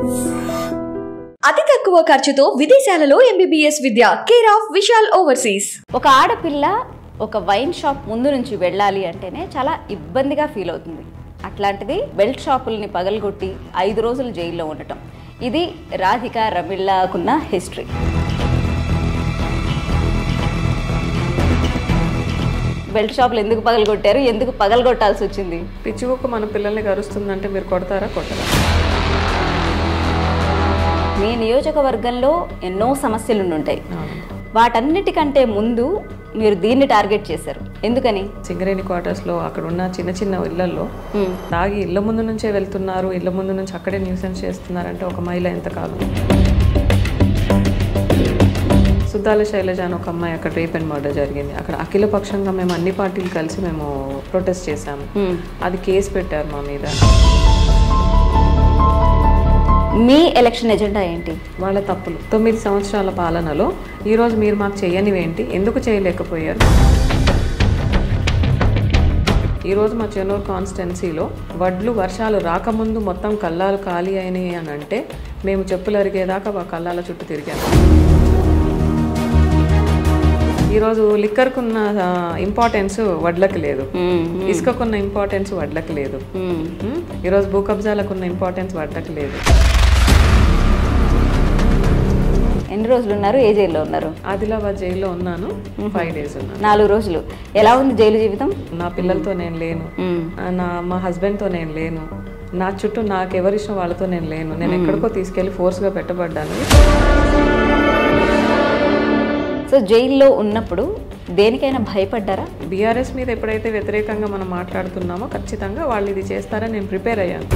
అతి తక్కువ ఖర్చుతో విదేశాలలో MBBS విద్య కేర్ ఆఫ్ విశాల్ ఓవర్సీస్. ఒక ఆడపిల్ల ఒక వైన్ షాప్ ముందు నుంచి వెళ్ళాలి అంటేనే చాలా ఇబ్బందిగా ఫీల్ అవుతుంది. అట్లాంటిది బెల్ట్ షాపుల్ని పగలగొట్టి 5 రోజులు జైల్లో ఉండటం, ఇది రాధిక రమిళ్ళకున్న హిస్టరీ. బెల్ట్ షాపులు ఎందుకు పగలగొట్టారు, ఎందుకు పగలగొట్టాల్సి వచ్చింది? పిచ్చిగుక్క మన పిల్లల్ని కరుస్తుందంటే మీరు కొడతారా కొట్టరా? మీ నియోజకవర్గంలో ఎన్నో సమస్యలు ఉంటాయి, వాటన్నిటికంటే ముందు మీరు దీన్ని టార్గెట్ చేశారు. ఎందుకని? సింగరేణి క్వార్టర్స్లో అక్కడ ఉన్న చిన్న చిన్న ఇళ్లలో తాగి ఇళ్ల ముందు నుంచే వెళ్తున్నారు, ఇళ్ల ముందు నుంచి అక్కడే న్యూసెన్స్ చేస్తున్నారంటే ఒక మహిళ ఎంతకాలం? సుద్దాల శైలజ అని ఒక అమ్మాయి అక్కడ రేప్ అండ్ మర్డర్ జరిగింది. అక్కడ అఖిల పక్షంగా మేము అన్ని పార్టీలు కలిసి మేము ప్రొటెస్ట్ చేశాము. అది కేసు పెట్టారు మా మీద. మీ ఎలక్షన్ ఎజెండా ఏంటి? వాళ్ళ తప్పులు 9 సంవత్సరాల పాలనలో ఈరోజు మీరు మాకు చేయనివేంటి, ఎందుకు చేయలేకపోయారు? ఈరోజు మా చెన్నూరు కాన్స్టిట్యున్సీలో వడ్లు వర్షాలు రాకముందు మొత్తం కల్లాలు ఖాళీ అయినాయి అని అంటే మేము చెప్పులు అరిగేదాకా ఆ కల్లాల చుట్టూ తిరిగాము. ఈరోజు లిక్కర్కున్న ఇంపార్టెన్స్ వడ్లకు లేదు, ఇసుకకున్న ఇంపార్టెన్స్ వడ్లకు లేదు, ఈరోజు భూ కబ్జాలకున్న ఇంపార్టెన్స్ వడ్లకు లేదు. ఎన్ని రోజులు ఉన్నారు? ఏ జైల్లో ఉన్నారు? ఆదిలాబాద్ జైల్లో ఉన్నాను. 5 days ఉన్నాను. 4 రోజులు. ఎలా ఉంది జైలు జీవితం? నా పిల్లలతో నేను లేను, మా హస్బెండ్తో నేను లేను, నా చుట్టూ నాకు ఎవరిష్టం వాళ్ళతో నేను లేను. నేను ఎక్కడికో తీసుకెళ్లి ఫోర్స్గా పెట్టబడ్డాను. సో జైల్లో ఉన్నప్పుడు దేనికైనా భయపడ్డారా? బీఆర్ఎస్ మీద ఎప్పుడైతే వ్యతిరేకంగా మనం మాట్లాడుతున్నామో ఖచ్చితంగా వాళ్ళు ఇది చేస్తారని నేను ప్రిపేర్ అయ్యాను.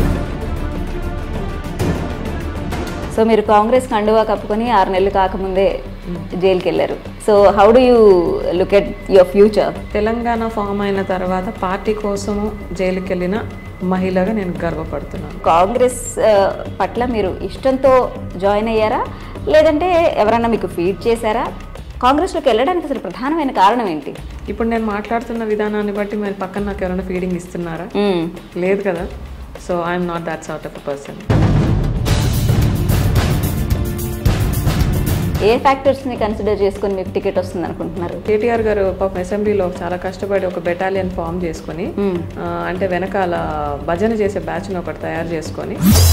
సో మీరు కాంగ్రెస్ కండువా కప్పుకొని 6 నెలలు కాకముందే జైలుకి వెళ్ళారు. So how do you look at your future? Telangana form అయిన తర్వాత పార్టీ కోసము జైలుకి వెళ్ళిన మహిళగా నేను గర్వపడుతున్నాను. కాంగ్రెస్ పట్ల మీరు ఇష్టంతో జాయిన్ అయ్యారా, లేదంటే ఎవరైనా మీకు ఫీడ్ చేశారా? కాంగ్రెస్లోకి వెళ్ళడానికి అసలు ప్రధానమైన కారణం ఏంటి? ఇప్పుడు నేను మాట్లాడుతున్న విధానాన్ని బట్టి మీరు పక్కన నాకు ఎవరైనా ఫీడింగ్ ఇస్తున్నారా? లేదు కదా. So I'm not that sort of a person. ఏ ఫ్యాక్టర్స్ని కన్సిడర్ చేసుకొని మీకు టికెట్ వస్తుంది అనుకుంటున్నారు? కేటీఆర్ గారు పాపం అసెంబ్లీలో చాలా కష్టపడి ఒక బెటాలియన్ ఫామ్ చేసుకొని, అంటే వెనకాల భజన చేసే బ్యాచ్ని ఒకటి తయారు చేసుకొని,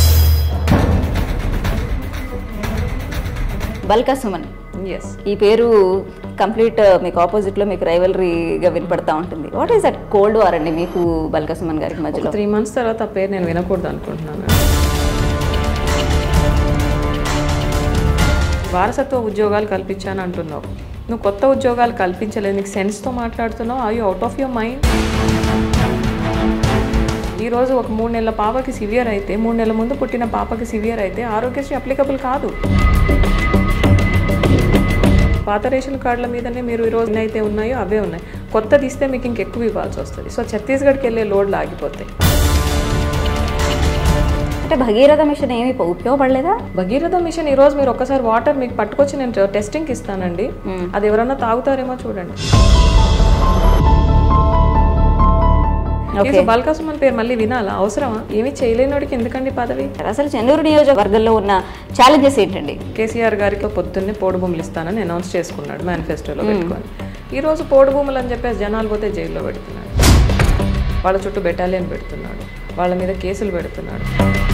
బల్కా సుమన్, ఈ పేరు కంప్లీట్ మీకు ఆపోజిట్లో మీకు రైవలరీగా వినపడతా ఉంటుంది. What is that cold war అండి మీకు బల్కా సుమన్ గారికి మధ్యలో? 3 months తర్వాత ఆ పేరు నేను వినకూడదు అనుకుంటున్నాను. వారసత్వ ఉద్యోగాలు కల్పించాను అంటున్నావు, నువ్వు కొత్త ఉద్యోగాలు కల్పించలేదు, నీకు సెన్స్తో మాట్లాడుతున్నావు. Are you out of your mind? ఈరోజు ఒక 3 నెలల పాపకి సివియర్ అయితే, 3 నెలల ముందు పుట్టిన పాపకి సివియర్ అయితే ఆరోగ్యశ్రీ అప్లికబుల్ కాదు. పాత రేషన్ కార్డుల మీదనే మీరు ఈరోజు ఎన్నైతే ఉన్నాయో అవే ఉన్నాయి. కొత్తది ఇస్తే మీకు ఇంకెక్కువ ఇవ్వాల్సి వస్తుంది. సో ఛత్తీస్గఢ్కి వెళ్ళే లోడ్లు ఆగిపోతాయి. అంటే భగీరథ మిషన్ ఏమి ఉపయోగపడలేదా? భగీరథ మిషన్ ఈరోజు మీరు ఒక్కసారి వాటర్ మీకు పట్టుకొచ్చి నేను టెస్టింగ్కి ఇస్తానండి, అది ఎవరన్నా తాగుతారేమో చూడండి. బల్కా సుమన్ పేరు మళ్ళీ వినాలా? అవసరమా? ఏమి చేయలేనోడికి ఎందుకండి పదవి? అసలు చెన్నూరు నియోజకవర్గంలో ఉన్న ఛాలెంజెస్ ఏంటండి? కేసీఆర్ గారికి పొద్దున్నే పోడు భూములు ఇస్తానని అనౌన్స్ చేసుకున్నాడు మేనిఫెస్టోలో పెట్టుకొని. ఈరోజు పోడు భూములు అని చెప్పేసి జనాలు పోతే జైల్లో పెడుతున్నాడు, వాళ్ళ చుట్టూ బెటాలియన్ పెడుతున్నాడు, వాళ్ళ మీద కేసులు పెడుతున్నాడు.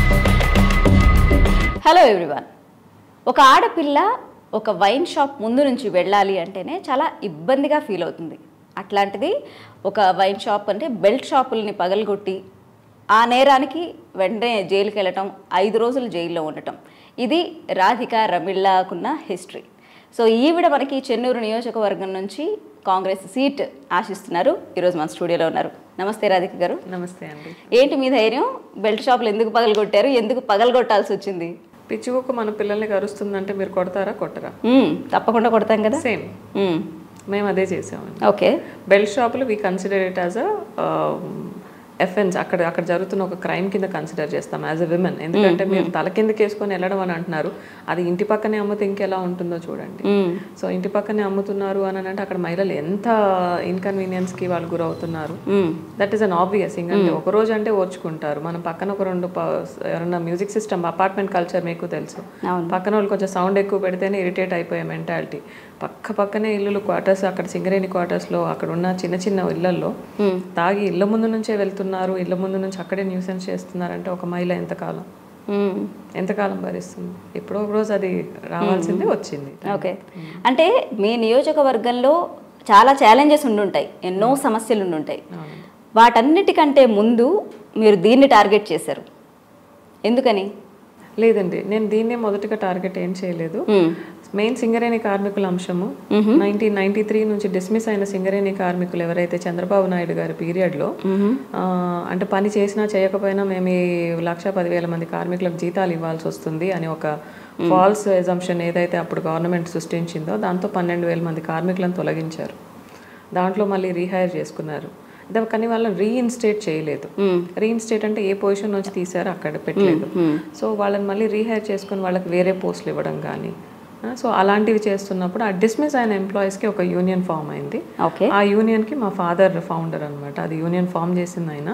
Hello everyone. ఒక ఆడపిల్ల ఒక వైన్ షాప్ ముందు నుంచి వెళ్ళాలి అంటేనే చాలా ఇబ్బందిగా ఫీల్ అవుతుంది. అట్లాంటిది ఒక వైన్ షాప్ అంటే బెల్ట్ షాపుల్ని పగలగొట్టి ఆ నేరానికి వెంటనే జైలుకి వెళ్ళటం, 5 రోజులు జైల్లో ఉండటం, ఇది రాధిక రమిళ్ళకున్న హిస్టరీ. సో ఈవిడ మనకి చెన్నూరు నియోజకవర్గం నుంచి కాంగ్రెస్ సీట్ ఆశిస్తున్నారు. ఈరోజు మన స్టూడియోలో ఉన్నారు. నమస్తే రాధిక గారు. నమస్తే అండి. ఏంటి మీ ధైర్యం? బెల్ట్ షాపులు ఎందుకు పగలగొట్టారు, ఎందుకు పగలగొట్టాల్సి వచ్చింది? పిచ్చిగుక్క మన పిల్లల్ని కరుస్తుందంటే మీరు కొడతారా కొట్టరా? తప్పకుండా కొడతాం కదా. సేమ్ మేము అదే చేసామండి. ఓకే. బెల్ట్ షాపులు we consider it as a offence అక్కడ జరుగుతున్న ఒక క్రైమ్ కింద కన్సిడర్ చేస్తాం యాజ్ ఎ విమెన్. ఎందుకంటే మీరు తల కిందకి వేసుకొని వెళ్ళడం అని అంటున్నారు, అది ఇంటి పక్కనే అమ్మితే ఇంకెలా ఉంటుందో చూడండి. సో ఇంటి పక్కనే అమ్ముతున్నారు అని అంటే అక్కడ మహిళలు ఎంత ఇన్కన్వీనియన్స్ కి వాళ్ళు గురవుతున్నారు. That is an obvious. ఇంకంటే ఒక రోజు అంటే ఓర్చుకుంటారు. మనం పక్కన ఒక 2 ఎవరన్నా మ్యూజిక్ సిస్టమ్, అపార్ట్మెంట్ కల్చర్ మీకు తెలుసు, పక్కన వాళ్ళు కొంచెం సౌండ్ ఎక్కువ పెడితేనే ఇరిటేట్ అయిపోయే మెంటాలిటీ. పక్కనే ఇల్లులు, క్వార్టర్స్, అక్కడ సింగరేణి క్వార్టర్స్లో అక్కడ ఉన్న చిన్న చిన్న ఇళ్లలో తాగి ఇళ్ల ముందు నుంచే వెళ్తున్నారు, ఇళ్ల ముందు నుంచి అక్కడే న్యూసెన్స్ చేస్తున్నారంటే ఒక మహిళ ఎంతకాలం భరిస్తుంది? ఎప్పుడో ఒక రోజు అది రావాల్సిందే వచ్చింది. ఓకే, అంటే మీ నియోజకవర్గంలో చాలా ఛాలెంజెస్ ఉండుంటాయి, ఎన్నో సమస్యలు ఉండుంటాయి. వాటన్నిటికంటే ముందు మీరు దీన్ని టార్గెట్ చేశారు, ఎందుకని? లేదండి, నేను దీన్నే మొదటిగా టార్గెట్ ఏం చేయలేదు. మెయిన్ సింగరేణి కార్మికుల అంశము 1993 నుంచి డిస్మిస్ అయిన సింగరేణి కార్మికులు ఎవరైతే చంద్రబాబు నాయుడు గారి పీరియడ్లో అంటే పని చేసినా చేయకపోయినా మేము 1,10,000 మంది కార్మికులకు జీతాలు ఇవ్వాల్సి వస్తుంది అని ఒక ఫాల్స్ ఎజంప్షన్ ఏదైతే అప్పుడు గవర్నమెంట్ సృష్టించిందో దాంతో 12,000 మంది కార్మికులను తొలగించారు. దాంట్లో మళ్ళీ రీహైర్ చేసుకున్నారు. కానీ వాళ్ళని రీఇన్స్టేట్ చేయలేదు. రీఇన్స్టేట్ అంటే ఏ పొజిషన్ నుంచి తీసారో అక్కడ పెట్టలేదు. సో వాళ్ళని మళ్ళీ రీహైర్ చేసుకుని వాళ్ళకి వేరే పోస్టులు ఇవ్వడం కానీ, సో అలాంటివి చేస్తున్నప్పుడు ఆ డిస్మిస్ అయిన ఎంప్లాయీస్కి ఒక యూనియన్ ఫామ్ అయింది. ఆ యూనియన్కి మా ఫాదర్ ఫౌండర్ అనమాట. అది యూనియన్ ఫామ్ చేసింది ఆయన.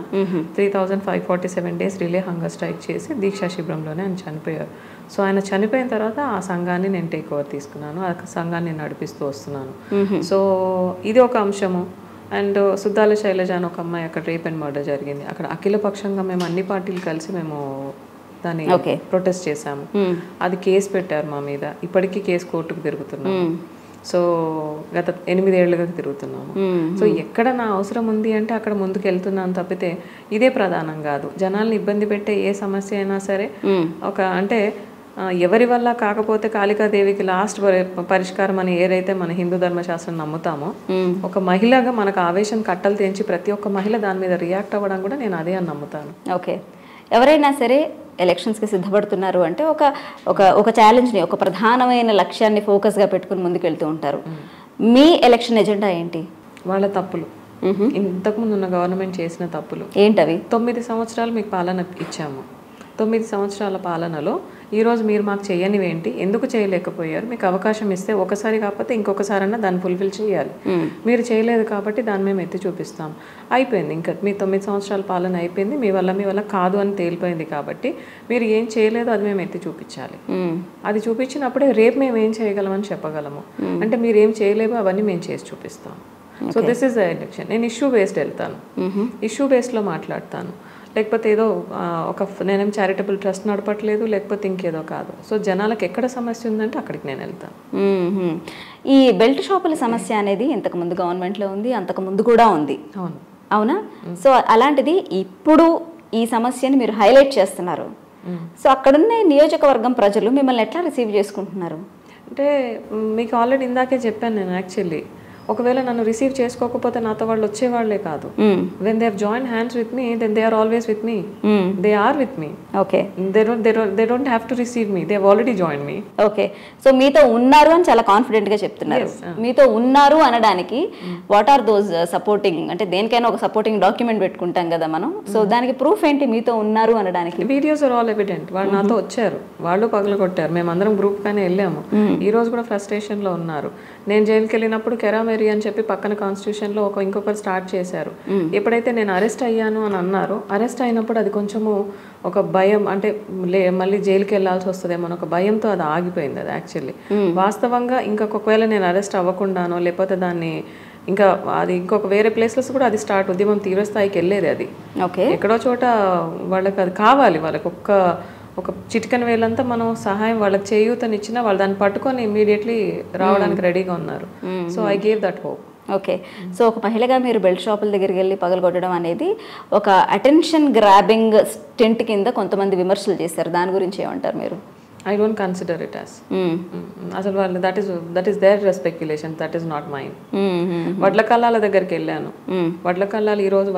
3,547 days రిలే హంగర్ స్ట్రైక్ చేసి దీక్షా శిబిరంలోనే ఆయన చనిపోయారు. సో ఆయన చనిపోయిన తర్వాత ఆ సంఘాన్ని నేను టేక్ ఓవర్ తీసుకున్నాను, ఆ సంఘాన్ని నేను నడిపిస్తూ వస్తున్నాను. సో ఇది ఒక అంశము. అండ్ సుద్దాల శైలజ అని ఒక అమ్మాయి అక్కడ రేప్ అండ్ మర్డర్ జరిగింది. అక్కడ అఖిలపక్షంగా మేము అన్ని పార్టీలు కలిసి మేము దాన్ని ప్రొటెస్ట్ చేశాము. అది కేసు పెట్టారు మా మీద. ఇప్పటికీ కేసు కోర్టుకు తిరుగుతున్నాము. సో గత 8 ఏళ్ళుగా తిరుగుతున్నాము. సో ఎక్కడ నా అవసరం ఉంది అంటే అక్కడ ముందుకు వెళ్తున్నాను తప్పితే ఇదే ప్రధానం కాదు. జనాల్ని ఇబ్బంది పెట్టే ఏ సమస్య అయినా సరే ఒక అంటే ఎవరి వల్ల కాకపోతే కాళికాదేవికి లాస్ట్ పరిష్కారం అని ఏదైతే మన హిందూ ధర్మశాస్త్రం నమ్ముతామో, ఒక మహిళగా మనకు ఆవేశం కట్టలు తెంచి ప్రతి ఒక్క మహిళ దాని మీద రియాక్ట్ అవ్వడం కూడా నేను అదే అని నమ్ముతాను. ఓకే, ఎవరైనా సరే ఎలక్షన్స్కి సిద్ధపడుతున్నారు అంటే ఒక ఛాలెంజ్ని, ఒక ప్రధానమైన లక్ష్యాన్ని ఫోకస్గా పెట్టుకుని ముందుకు వెళ్తూ ఉంటారు. మీ ఎలక్షన్ ఎజెండా ఏంటి? వాళ్ళ తప్పులు, ఇంతకుముందు ఉన్న గవర్నమెంట్ చేసిన తప్పులు ఏంటవి? 9 సంవత్సరాలు మీకు పాలన ఇచ్చాము. 9 సంవత్సరాల పాలనలో ఈరోజు మీరు మాకు చేయనివేంటి, ఎందుకు చేయలేకపోయారు? మీకు అవకాశం ఇస్తే ఒకసారి కాకపోతే ఇంకొకసారన్నా దాన్ని ఫుల్ఫిల్ చేయాలి. మీరు చేయలేదు కాబట్టి దాన్ని మేము ఎత్తి చూపిస్తాం. అయిపోయింది, ఇంకా మీ 9 సంవత్సరాల పాలన అయిపోయింది. మీ వల్ల కాదు అని తేలిపోయింది కాబట్టి మీరు ఏం చేయలేదు అది మేము ఎత్తి చూపించాలి. అది చూపించినప్పుడే రేపు మేము ఏం చేయగలమని చెప్పగలము. అంటే మీరు ఏం చేయలేవు అవన్నీ మేము చేసి చూపిస్తాం. So this is the election. నేను ఇష్యూ బేస్డ్ వెళ్తాను, ఇష్యూ బేస్డ్లో మాట్లాడతాను. లేకపోతే ఏదో నేనేం చారిటబుల్ ట్రస్ట్ నడపట్లేదు, లేకపోతే ఇంకేదో కాదు. సో జనాలకు ఎక్కడ సమస్య ఉందంటే అక్కడికి నేను వెళ్తాను. ఈ బెల్ట్ షాపుల సమస్య అనేది ఇంతకుముందు గవర్నమెంట్లో ఉంది, అంతకుముందు కూడా ఉంది. అవునా? సో అలాంటిది ఇప్పుడు ఈ సమస్యని మీరు హైలైట్ చేస్తున్నారు. సో అక్కడున్న నియోజకవర్గం ప్రజలు మిమ్మల్ని ఎట్లా రిసీవ్ చేసుకుంటున్నారు? అంటే మీకు ఆల్రెడీ ఇందాకే చెప్పాను నేను. యాక్చువల్లీ ఒకవేళ నన్ను రిసీవ్ చేసుకోకపోతే నాతో వాళ్ళు వచ్చేవాళ్లే కాదు. When they have join hands with me then they are always with me. They are with me. Okay, they don't have to receive me, they have already join me. Okay, so మీతో ఉన్నారు అని చాలా confident గా చెప్తున్నారు. మీతో ఉన్నారు అనడానికి what are those supporting, అంటే దేనికైనా ఒక సపోర్టింగ్ డాక్యుమెంట్ పెట్టుకుంటాం కదా మనం. సో దానికి ప్రూఫ్ ఏంటి మీతో ఉన్నారు అనడానికి? Videos are all evident. వాళ్ళు నాతో వచ్చారు, వాళ్ళు పగలు కొట్టారు, మేమందరం గ్రూప్ గానే వెళ్ళాము. ఈ రోజు కూడా ఫ్రస్ట్రేషన్ లో ఉన్నారు. నేను జైలుకి వెళ్ళినప్పుడు కెరామెరీ అని చెప్పి పక్కన కాన్స్టిట్యూషన్ లో ఇంకొకరు స్టార్ట్ చేశారు. ఎప్పుడైతే నేను అరెస్ట్ అయ్యాను అని అన్నారు, అరెస్ట్ అయినప్పుడు అది కొంచెము ఒక భయం, అంటే మళ్ళీ జైలుకి వెళ్ళాల్సి వస్తుందేమో ఒక భయంతో అది ఆగిపోయింది. అది యాక్చువల్లీ వాస్తవంగా ఇంకొకవేళ నేను అరెస్ట్ అవ్వకుండానో లేకపోతే దాన్ని ఇంకా అది ఇంకొక వేరే ప్లేసెస్ కూడా అది స్టార్ట్ ఉద్యమం తీవ్రస్థాయికి వెళ్ళేది. అది ఎక్కడో చోట వాళ్ళకి అది కావాలి, వాళ్ళకి ఒక చిటికన వేలంతా మనం సహాయం వాళ్ళకి చేయూతనిచ్చినా వాళ్ళు దాన్ని పట్టుకొని ఇమ్మీడియట్లీ రావడానికి రెడీగా ఉన్నారు. So I gave that hope. Okay, so ఒక మహిళగా మీరు బెల్ట్ షాపుల దగ్గరికి వెళ్ళి పగలగొట్టడం అనేది ఒక అటెన్షన్ గ్రాబింగ్ స్టెంట్ కింద కొంతమంది విమర్శలు చేశారు. దాని గురించి ఏమంటారు మీరు? I don't consider it as. అసలు వాళ్ళు that is their speculation, that is not mine. వడ్ల కల్లాల దగ్గరికి వెళ్ళాను. వడ్ల కల్లాలు ఈరోజు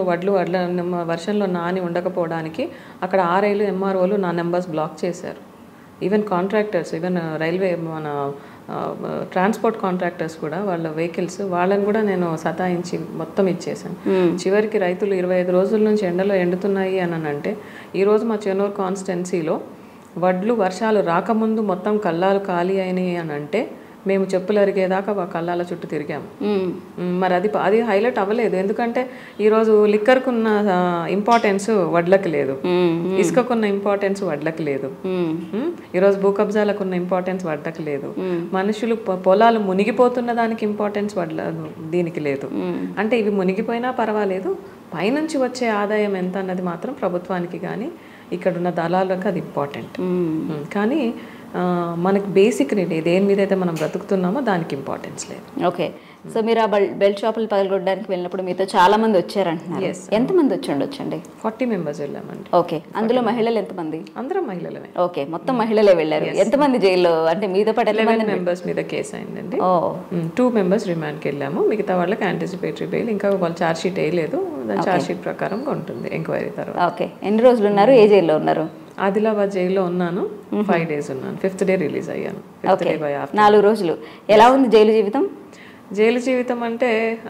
వర్షంలో నాని ఉండకపోవడానికి అక్కడ ఆర్ఐలు ఎంఆర్ఓలు నా నెంబర్స్ బ్లాక్ చేశారు. ఈవెన్ కాంట్రాక్టర్స్, ఈవెన్ రైల్వే మన ట్రాన్స్పోర్ట్ కాంట్రాక్టర్స్ కూడా వాళ్ళ వెహికల్స్ వాళ్ళని కూడా నేను సతాయించి మొత్తం ఇచ్చేసాను. చివరికి రైతులు 25 రోజుల నుంచి ఎండలో ఎండుతున్నాయి అని అంటే ఈరోజు మా చెన్నూరు కాన్స్టిట్యున్సీలో వడ్లు వర్షాలు రాకముందు మొత్తం కల్లాలు ఖాళీ అయినాయి అని అంటే మేము చెప్పులు అరిగేదాకా కల్లాల చుట్టూ తిరిగాము. మరి అది హైలైట్ అవ్వలేదు, ఎందుకంటే ఈరోజు లిక్కర్కున్న ఇంపార్టెన్స్ వడ్లకు లేదు, ఇసుకకున్న ఇంపార్టెన్స్ వడ్లకు లేదు, ఈరోజు భూ కబ్జాలకున్న ఇంపార్టెన్స్ వడ్లకు లేదు, మనుషులు పొలాలు మునిగిపోతున్న దానికి ఇంపార్టెన్స్ దీనికి లేదు. అంటే ఇవి మునిగిపోయినా పర్వాలేదు, పైనుంచి వచ్చే ఆదాయం ఎంత అన్నది మాత్రం ప్రభుత్వానికి కానీ ఇక్కడున్న దళాలకు అది ఇంపార్టెంట్. కానీ మనకి బేసిక్ నీడ్ దేని మీద అయితే మనం బ్రతుకుతున్నామో దానికి ఇంపార్టెన్స్ లేదు. ఓకే, సో మీరు ఆ బెల్ట్ షాపులు పగలగొట్టడానికి వెళ్ళినప్పుడు మీతో చాలా మంది వచ్చారంటున్నారు. ఎంతమంది వచ్చండి? 40 మెంబర్స్ వెళ్ళామండి. ఓకే, అందులో మహిళలు ఎంతమంది? అందరం మహిళలమే. ఓకే, మొత్తం మహిళలే వెళ్ళారు. ఎంతమంది జైల్లో, అంటే మీతో పాటు 11 మెంబర్స్ మీద కేసు అయిందండి. 2 మెంబర్స్ రిమాండ్కి వెళ్ళాము, మిగతా వాళ్ళకి యాంటిసిపేటరీ బెయిల్. ఇంకా వాళ్ళు ఛార్జ్ షీట్ వేయలేదు, దాని ఛార్జ్ షీట్ ప్రకారంగా ఉంటుంది ఎంక్వైరీ తర్వాత. ఓకే, ఎన్ని రోజులు ఉన్నారు? ఏ జైల్లో ఉన్నారు? ఆదిలాబాద్ జైల్లో ఉన్నాను, 5 days ఉన్నాను. 5th day రిలీజ్ అయ్యాను. 4 రోజులు. ఎలా ఉంది జైలు జీవితం? జైలు జీవితం అంటే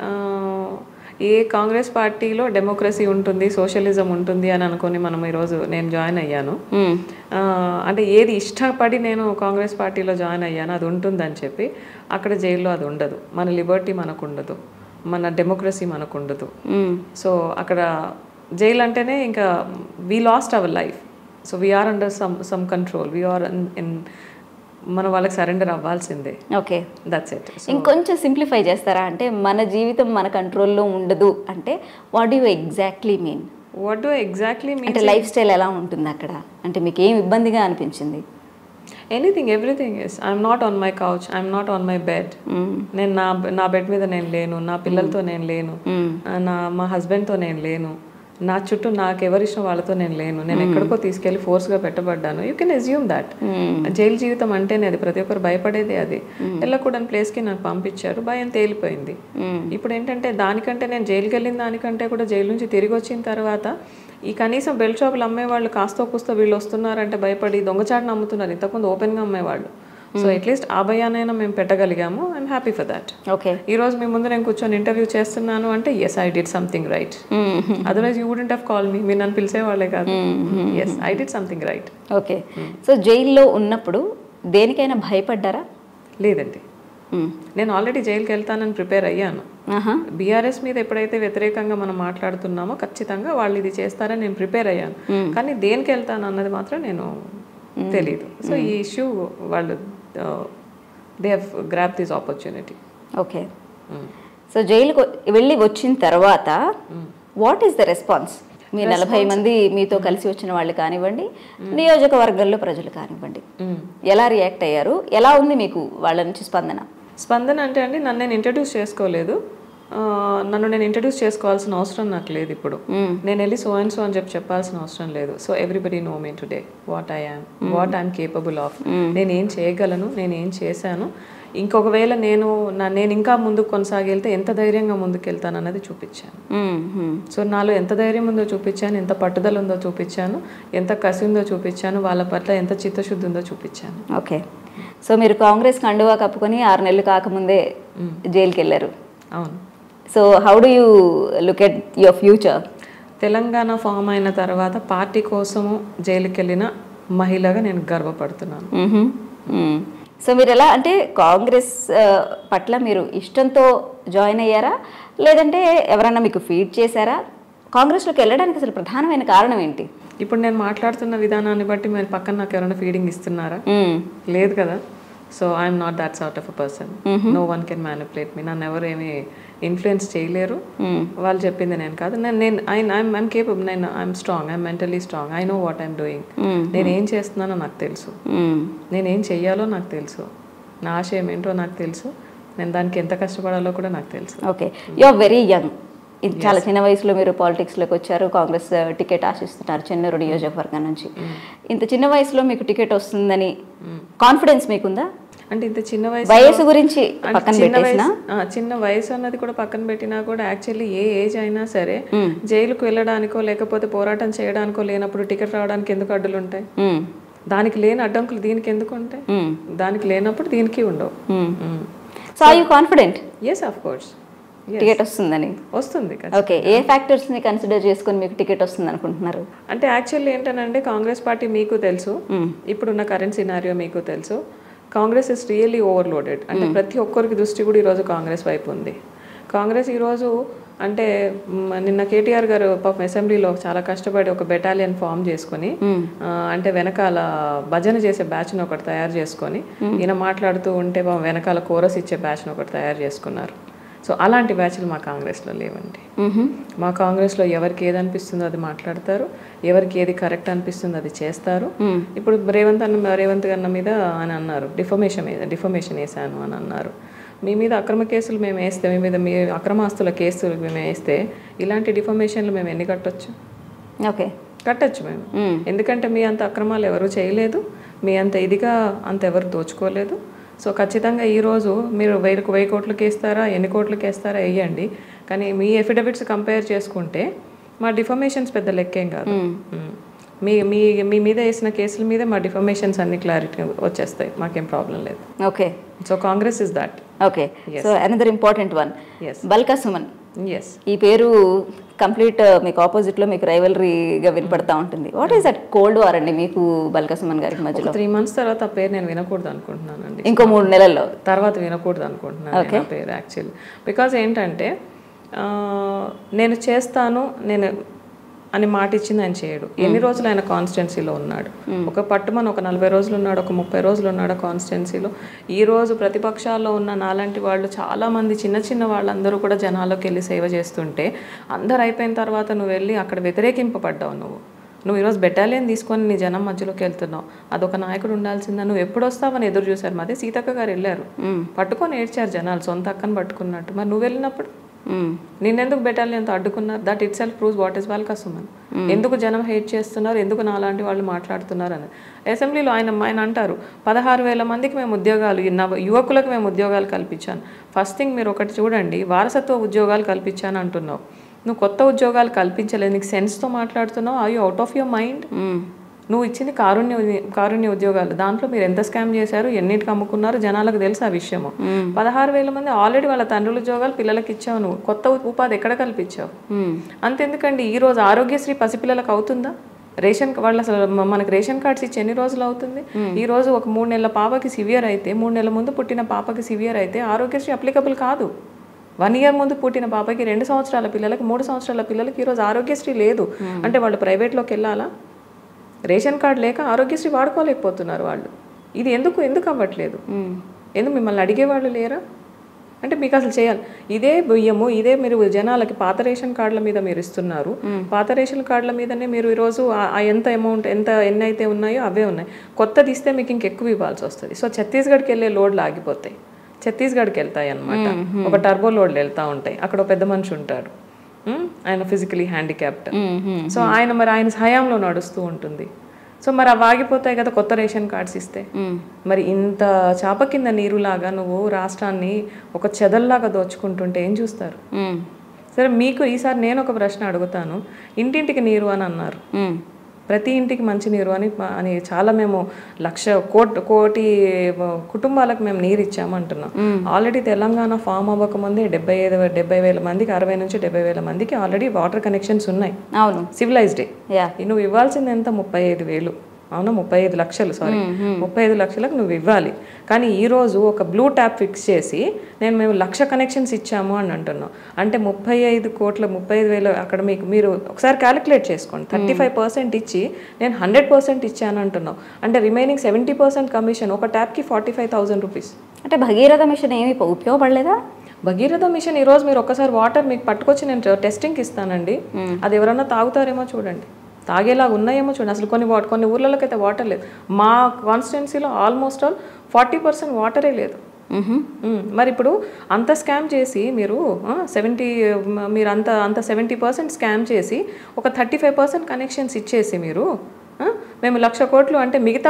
ఏ కాంగ్రెస్ పార్టీలో డెమోక్రసీ ఉంటుంది, సోషలిజం ఉంటుంది అని అనుకుని మనం ఈరోజు నేను జాయిన్ అయ్యాను. అంటే ఏది ఇష్టపడి నేను కాంగ్రెస్ పార్టీలో జాయిన్ అయ్యాను అది ఉంటుందని చెప్పి, అక్కడ జైల్లో అది ఉండదు. మన లిబర్టీ మనకు ఉండదు, మన డెమోక్రసీ మనకు ఉండదు. సో అక్కడ జైలు అంటేనే ఇంకా we lost our life. So we're under some control, we're in, మనం వాళ్ళకి సరెండర్ అవ్వాల్సిందే. Okay, that's it. ఇంకొంచెం సింప్లిఫై చేస్తారా? అంటే మన జీవితం మన కంట్రోల్లో ఉండదు అంటే what do you exactly mean? What do exactly mean అంటే లైఫ్ స్టైల్ ఎలా ఉంటుంది అక్కడ? అంటే మీకు ఏం ఇబ్బందిగా అనిపించింది? Anything, everything is. I'm not on my couch, I'm not on my bed. నేను నా బెడ్ మీద నేను లేను, నా పిల్లలతో నేను లేను, మా హస్బెండ్తో నేను లేను, నా చుట్టూ నాకు ఎవరిష్టం వాళ్ళతో నేను లేను, నేను ఎక్కడికో తీసుకెళ్లి ఫోర్స్గా పెట్టబడ్డాను. You can assume that. జైలు జీవితం అంటేనే అది, ప్రతి ఒక్కరు భయపడేది అది. వెళ్ళకూడని ప్లేస్కి నాకు పంపించారు, భయం తేలిపోయింది. ఇప్పుడు ఏంటంటే దానికంటే నేను జైలుకి వెళ్ళిన దానికంటే కూడా జైలు నుంచి తిరిగి వచ్చిన తర్వాత ఈ కనీసం బెల్ట్ షాపులు అమ్మేవాళ్ళు కాస్తో కూస్తో వీళ్ళు వస్తున్నారంటే భయపడి దొంగచాటును అమ్ముతున్నారు, ఇంతకుముందు ఓపెన్గా అమ్మేవాళ్ళు. సో అట్లీస్ట్ ఆ భయానైనా మేము పెట్టగలిగాము. I'm happy for that. Okay, ఈ రోజు మీ ముందు నేను కూర్చొని ఇంటర్వ్యూ చేస్తున్నాను అంటే yes I did something right. Otherwise you wouldn't have call me, మీరు నన్ను పిలిచేవాళ్ళే కాదు. Yes I did something right. Okay, so జైల్లో ఉన్నప్పుడు దేనికైనా భయపడ్డారా? లేదండి, నేను ఆల్రెడీ జైలుకి వెళ్తానని ప్రిపేర్ అయ్యాను. బీఆర్ఎస్ మీద ఎప్పుడైతే వ్యతిరేకంగా మనం మాట్లాడుతున్నామో ఖచ్చితంగా వాళ్ళు ఇది చేస్తారని నేను ప్రిపేర్ అయ్యాను. కానీ దేనికి వెళ్తాను అన్నది మాత్రం నేను తెలీదు. సో ఈ ఇష్యూ వాళ్ళు they have grab this opportunity. Okay, so జైలుకు వెళ్ళి వచ్చిన తర్వాత వాట్ ఈస్ ద రెస్పాన్స్? మీ 40 మంది మీతో కలిసి వచ్చిన వాళ్ళు కానివ్వండి, నియోజకవర్గంలో ప్రజలు కానివ్వండి, ఎలా రియాక్ట్ అయ్యారు? ఎలా ఉంది మీకు వాళ్ళ నుంచి స్పందన? అంటే అండి, నన్ను నేను ఇంట్రడ్యూస్ చేసుకోలేదు, నన్ను నేను ఇంట్రడ్యూస్ చేసుకోవాల్సిన అవసరం నాకు లేదు. ఇప్పుడు నేను వెళ్ళి సో అండ్ సో అని చెప్పాల్సిన అవసరం లేదు. So everybody know me today, what I am, what I'm capable of, నేను ఏం చేయగలను, నేను ఏం చేశాను, ఇంకొకవేళ నేను ఇంకా ముందుకు కొనసాగితే ఎంత ధైర్యంగా ముందుకు వెళ్తాను అన్నది చూపించాను. సో నాలో ఎంత ధైర్యం ఉందో చూపించాను, ఎంత పట్టుదల ఉందో చూపించాను, ఎంత కసి ఉందో చూపించాను, వాళ్ళ పట్ల ఎంత చిత్తశుద్ధి ఉందో చూపించాను. ఓకే, సో మీరు కాంగ్రెస్ కండువా కప్పుకొని 6 నెలలు కాకముందే జైలుకి వెళ్ళారు. అవును. So how do you look at your future? Telangana form అయిన తర్వాత పార్టీ కోసము జైలుకి వెళ్ళిన మహిళగా నేను గర్వపడుతున్నాను. సో మీరు ఎలా, అంటే కాంగ్రెస్ పట్ల మీరు ఇష్టంతో జాయిన్ అయ్యారా, లేదంటే ఎవరన్నా మీకు ఫీడ్ చేశారా? కాంగ్రెస్లోకి వెళ్ళడానికి అసలు ప్రధానమైన కారణం ఏంటి? ఇప్పుడు నేను మాట్లాడుతున్న విధానాన్ని బట్టి మీరు పక్కన నాకు ఎవరైనా ఫీడింగ్ ఇస్తున్నారా? లేదు కదా. So I'm not that sort of a person. No one can manipulate me. నన్ను ఎవరు ఏమి ఇన్ఫ్లుయెన్స్ చేయలేరు. వాళ్ళు చెప్పింది నేను కాదు. I'm capable, I'm strong, I'm mentally strong, I know what I'm doing. నేను ఏం చేస్తున్నానో నాకు తెలుసు, నేనేం చెయ్యాలో నాకు తెలుసు, నా ఆశయం ఏంటో నాకు తెలుసు, నేను దానికి ఎంత కష్టపడాలో కూడా నాకు తెలుసు. Okay, you are very young. చాలా చిన్న వయసులో మీరు పాలిటిక్స్లోకి వచ్చారు, కాంగ్రెస్ టికెట్ ఆశిస్తున్నారు చెన్నూరు నియోజకవర్గం నుంచి. ఇంత చిన్న వయసులో మీకు టికెట్ వస్తుందని కాన్ఫిడెన్స్ మీకుందా? అంటే ఇంత చిన్న వయసు గురించి పక్కన పెట్టేసినా, చిన్న వయసు అన్నది కూడా పక్కన పెట్టినా కూడా యాక్చువల్లీ ఏ ఏజ్ అయినా సరే జైలుకు వెళ్ళడానికో లేకపోతే పోరాటం చేయడానికో లేనప్పుడు టికెట్ రావడానికి ఎందుకు అడ్డులు ఉంటాయి? దానికి లేని అడ్డంకులు దీనికి ఎందుకు ఉంటాయి? దానికి లేనప్పుడు దీనికి ఉండవు. So are you confident? Yes, of course ticket వస్తుందని. వస్తుంది. ఓకే, ఏ ఫ్యాక్టర్స్ని కన్సిడర్ చేసుకొని మీకు టికెట్ వస్తుంది అనుకుంటున్నారు? అంటే యాక్చువల్లీ ఏంటంటే కాంగ్రెస్ పార్టీ మీకు తెలుసు, ఇప్పుడున్న కరెంట్ సినారియో మీకు తెలుసు. Congress is really overloaded. అంటే ప్రతి ఒక్కరికి దృష్టి కూడా ఈరోజు కాంగ్రెస్ వైపు ఉంది. కాంగ్రెస్ ఈరోజు అంటే నిన్న కేటీఆర్ గారు పాపం అసెంబ్లీలో చాలా కష్టపడి ఒక బెటాలియన్ ఫామ్ చేసుకుని అంటే వెనకాల భజన చేసే బ్యాచ్ని ఒకటి తయారు చేసుకొని ఈయన మాట్లాడుతూ ఉంటే వెనకాల కోరస్ ఇచ్చే బ్యాచ్ని ఒకటి తయారు చేసుకున్నారు. సో అలాంటి బ్యాచ్లు మా కాంగ్రెస్లో లేవండి. మా కాంగ్రెస్లో ఎవరికి ఏది అనిపిస్తుందో అది మాట్లాడతారు, ఎవరికి ఏది కరెక్ట్ అనిపిస్తుందో అది చేస్తారు. ఇప్పుడు రేవంత్ అన్న మీద అని అన్నారు, డిఫమేషన్ వేసాను అని అన్నారు. మీ మీద అక్రమ కేసులు మేము వేస్తే, మీ అక్రమాస్తుల కేసులు మేము వేస్తే ఇలాంటి డిఫమేషన్లు మేము ఎన్ని కట్టొచ్చు? ఓకే, కట్టచ్చు మేము. ఎందుకంటే మీ అంత అక్రమాలు ఎవరు చేయలేదు, మీ అంత ఇదిగా అంత ఎవరు దోచుకోలేదు. సో ఖచ్చితంగా ఈరోజు మీరు 1000 కోట్లకి వేస్తారా, ఎన్ని కోట్లకి వేస్తారా వేయండి, కానీ మీ ఎఫిడవిట్స్ కంపేర్ చేసుకుంటే మా డిఫమేషన్స్ పెద్ద లెక్కేం కాదు. మీ మీద వేసిన కేసుల మీద మా డిఫమేషన్స్ అన్ని క్లారిటీ వచ్చేస్తాయి, మాకేం ప్రాబ్లం లేదు. Okay, so Congress is that. Okay, so another important one, Balka Suman. ఈ పేరు కంప్లీట్ మీకు ఆపోజిట్ లో మీకు రైవలరీగా వినపడతా ఉంటుంది. What is that cold war అండి మీకు బల్కా సుమన్ గారికి మధ్యలో? 3 months తర్వాత ఆ పేరు నేను వినకూడదు అనుకుంటున్నానండి. ఇంకో 3 నెలల్లో తర్వాత వినకూడదు అనుకుంటున్నాను ఆ పేరు యాక్చువల్లీ. బికాజ్ ఏంటంటే నేను చేస్తాను నేను అని మాట ఇచ్చింది ఆయన చేయడు. ఎన్ని రోజులు ఆయన కాన్స్టిట్యున్సీలో ఉన్నాడు? ఒక పట్టుమని ఒక 40 రోజులు ఉన్నాడు, ఒక 30 రోజులు ఉన్నాడు కాన్స్టిట్యున్సీలో. ఈ రోజు ప్రతిపక్షాల్లో ఉన్న నాలాంటి వాళ్ళు చాలామంది చిన్న వాళ్ళందరూ కూడా జనాల్లోకి వెళ్ళి సేవ చేస్తుంటే అందరు అయిపోయిన తర్వాత నువ్వు వెళ్ళి అక్కడ వ్యతిరేకింపబడ్డావు. నువ్వు ఈరోజు బెటాలియన్ తీసుకొని నీ జనం మధ్యలోకి వెళ్తున్నావు. అదొక నాయకుడు ఉండాల్సిందా? నువ్వు ఎప్పుడు వస్తావని ఎదురు చూశారు. మాదే సీతక్క గారు వెళ్ళారు, పట్టుకొని ఏడ్చారు జనాలు, సొంత అక్కని పట్టుకున్నట్టు. మరి నువ్వు వెళ్ళినప్పుడు నిన్నెందుకు బెటాలియన్తో అడ్డుకున్నారు? That itself proves what is Balka Suman. ఎందుకు జనం హేట్ చేస్తున్నారు, ఎందుకు నాలాంటి వాళ్ళు మాట్లాడుతున్నారు అని అసెంబ్లీలో ఆయన అంటారు, 16,000 మందికి మేము ఉద్యోగాలు, యువకులకు మేము ఉద్యోగాలు కల్పించాను. ఫస్ట్ థింగ్ మీరు ఒకటి చూడండి, వారసత్వ ఉద్యోగాలు కల్పించాను అంటున్నావు, నువ్వు కొత్త ఉద్యోగాలు కల్పించలేదు, నీకు సెన్స్తో మాట్లాడుతున్నావు. Are you out of your mind? నువ్వు ఇచ్చింది కారుణ్య ఉద్యోగాలు, దాంట్లో మీరు ఎంత స్కామ్ చేశారు, ఎన్నిటికి అమ్ముకున్నారు, జనాలకు తెలుసు ఆ విషయము. 16,000 మంది ఆల్రెడీ వాళ్ళ తండ్రుల ఉద్యోగాలు పిల్లలకి ఇచ్చావు, నువ్వు కొత్త ఉపాధి ఎక్కడ కల్పించావు? అంతెందుకండి, ఈరోజు ఆరోగ్యశ్రీ పసిపిల్లలకు అవుతుందా? వాళ్ళు అసలు మనకు రేషన్ కార్డ్స్ ఇచ్చి ఎన్ని రోజులు అవుతుంది? ఈ రోజు ఒక 3 నెలల పాపకి సివియర్ అయితే, 3 నెలల ముందు పుట్టిన పాపకి సివియర్ అయితే ఆరోగ్యశ్రీ అప్లికబుల్ కాదు. 1 year ముందు పుట్టిన పాపకి, 2 సంవత్సరాల పిల్లలకి, 3 సంవత్సరాల పిల్లలకి ఈరోజు ఆరోగ్యశ్రీ లేదు. అంటే వాళ్ళు ప్రైవేట్లోకి వెళ్ళాలా? రేషన్ కార్డు లేక ఆరోగ్యశ్రీ వాడుకోలేకపోతున్నారు వాళ్ళు. ఇది ఎందుకు అవ్వట్లేదు? ఎందుకు మిమ్మల్ని అడిగేవాళ్ళు లేరా? అంటే మీకు అసలు చేయాలి. ఇదే బియ్యము, ఇదే మీరు జనాలకి పాత రేషన్ కార్డుల మీద మీరు ఇస్తున్నారు. పాత రేషన్ కార్డుల మీదనే మీరు ఈరోజు ఎంత అమౌంట్ ఎన్ని అయితే ఉన్నాయో అవే ఉన్నాయి. కొత్తది ఇస్తే మీకు ఇంకెక్కువ ఇవ్వాల్సి వస్తుంది. సో ఛత్తీస్గఢ్కి వెళ్ళే లోడ్లు ఆగిపోతాయి, ఛత్తీస్గఢ్కి వెళ్తాయి అన్నమాట. ఒక టర్బో లోడ్లు వెళ్తూ ఉంటాయి. అక్కడ ఒక పెద్ద మనిషి ఉంటాడు, ఆయన ఫిజికలీ హ్యాండిక్యాప్డ్. సో ఆయన హయాంలో నడుస్తూ ఉంటుంది. సో మరి అవి ఆగిపోతాయి కదా కొత్త రేషన్ కార్డ్స్ ఇస్తే. మరి ఇంత చాప కింద నీరులాగా నువ్వు రాష్ట్రాన్ని ఒక చెదల్లాగా దోచుకుంటుంటే ఏం చూస్తారు? సరే, మీకు ఈసారి నేను ఒక ప్రశ్న అడుగుతాను. ఇంటింటికి నీరు అని అన్నారు, ప్రతి ఇంటికి మంచి నీరు అని చాలా మేము 1,00,000 కోటి కుటుంబాలకు మేము నీరు ఇచ్చామంటున్నాం. ఆల్రెడీ తెలంగాణ ఫామ్ అవ్వకముందే 70,000 మందికి, 60 నుంచి 70,000 మందికి ఆల్రెడీ వాటర్ కనెక్షన్స్ ఉన్నాయి. అవును, సివిలైజ్డే. నువ్వు ఇవ్వాల్సింది ఎంత? 35,000. అవునా, 35 లక్షలు, సారీ 35 లక్షలకు నువ్వు ఇవ్వాలి. కానీ ఈరోజు ఒక బ్లూ ట్యాప్ ఫిక్స్ చేసి మేము 1,00,000 కనెక్షన్స్ ఇచ్చాము అని అంటున్నాం. అంటే 35 కోట్ల 35,000 అక్కడ మీరు ఒకసారి క్యాలిక్యులేట్ చేసుకోండి. 35% ఇచ్చి నేను 100% ఇచ్చాను అంటున్నావు. అంటే రిమైనింగ్ 70% కమిషన్. ఒక ట్యాప్కి 45,000 రూపీస్. అంటే భగీరథ మిషన్ ఏమి ఉపయోగపడలేదా? భగీరథ మిషన్ ఈరోజు మీరు ఒక్కసారి వాటర్ మీకు పట్టుకొచ్చి నేను టెస్టింగ్కి ఇస్తానండి, అది ఎవరన్నా తాగుతారేమో చూడండి, తాగేలాగా ఉన్నాయేమో చూడండి. అసలు కొన్ని ఊర్లలోకి అయితే వాటర్ లేదు. మా కాన్స్టిట్యున్సీలో ఆల్మోస్ట్ 40% వాటరే లేదు. మరి ఇప్పుడు అంత స్కామ్ చేసి మీరు 70% స్కామ్ చేసి ఒక 35% కనెక్షన్స్ ఇచ్చేసి మీరు మేము 1,00,000 కోట్లు అంటే మిగతా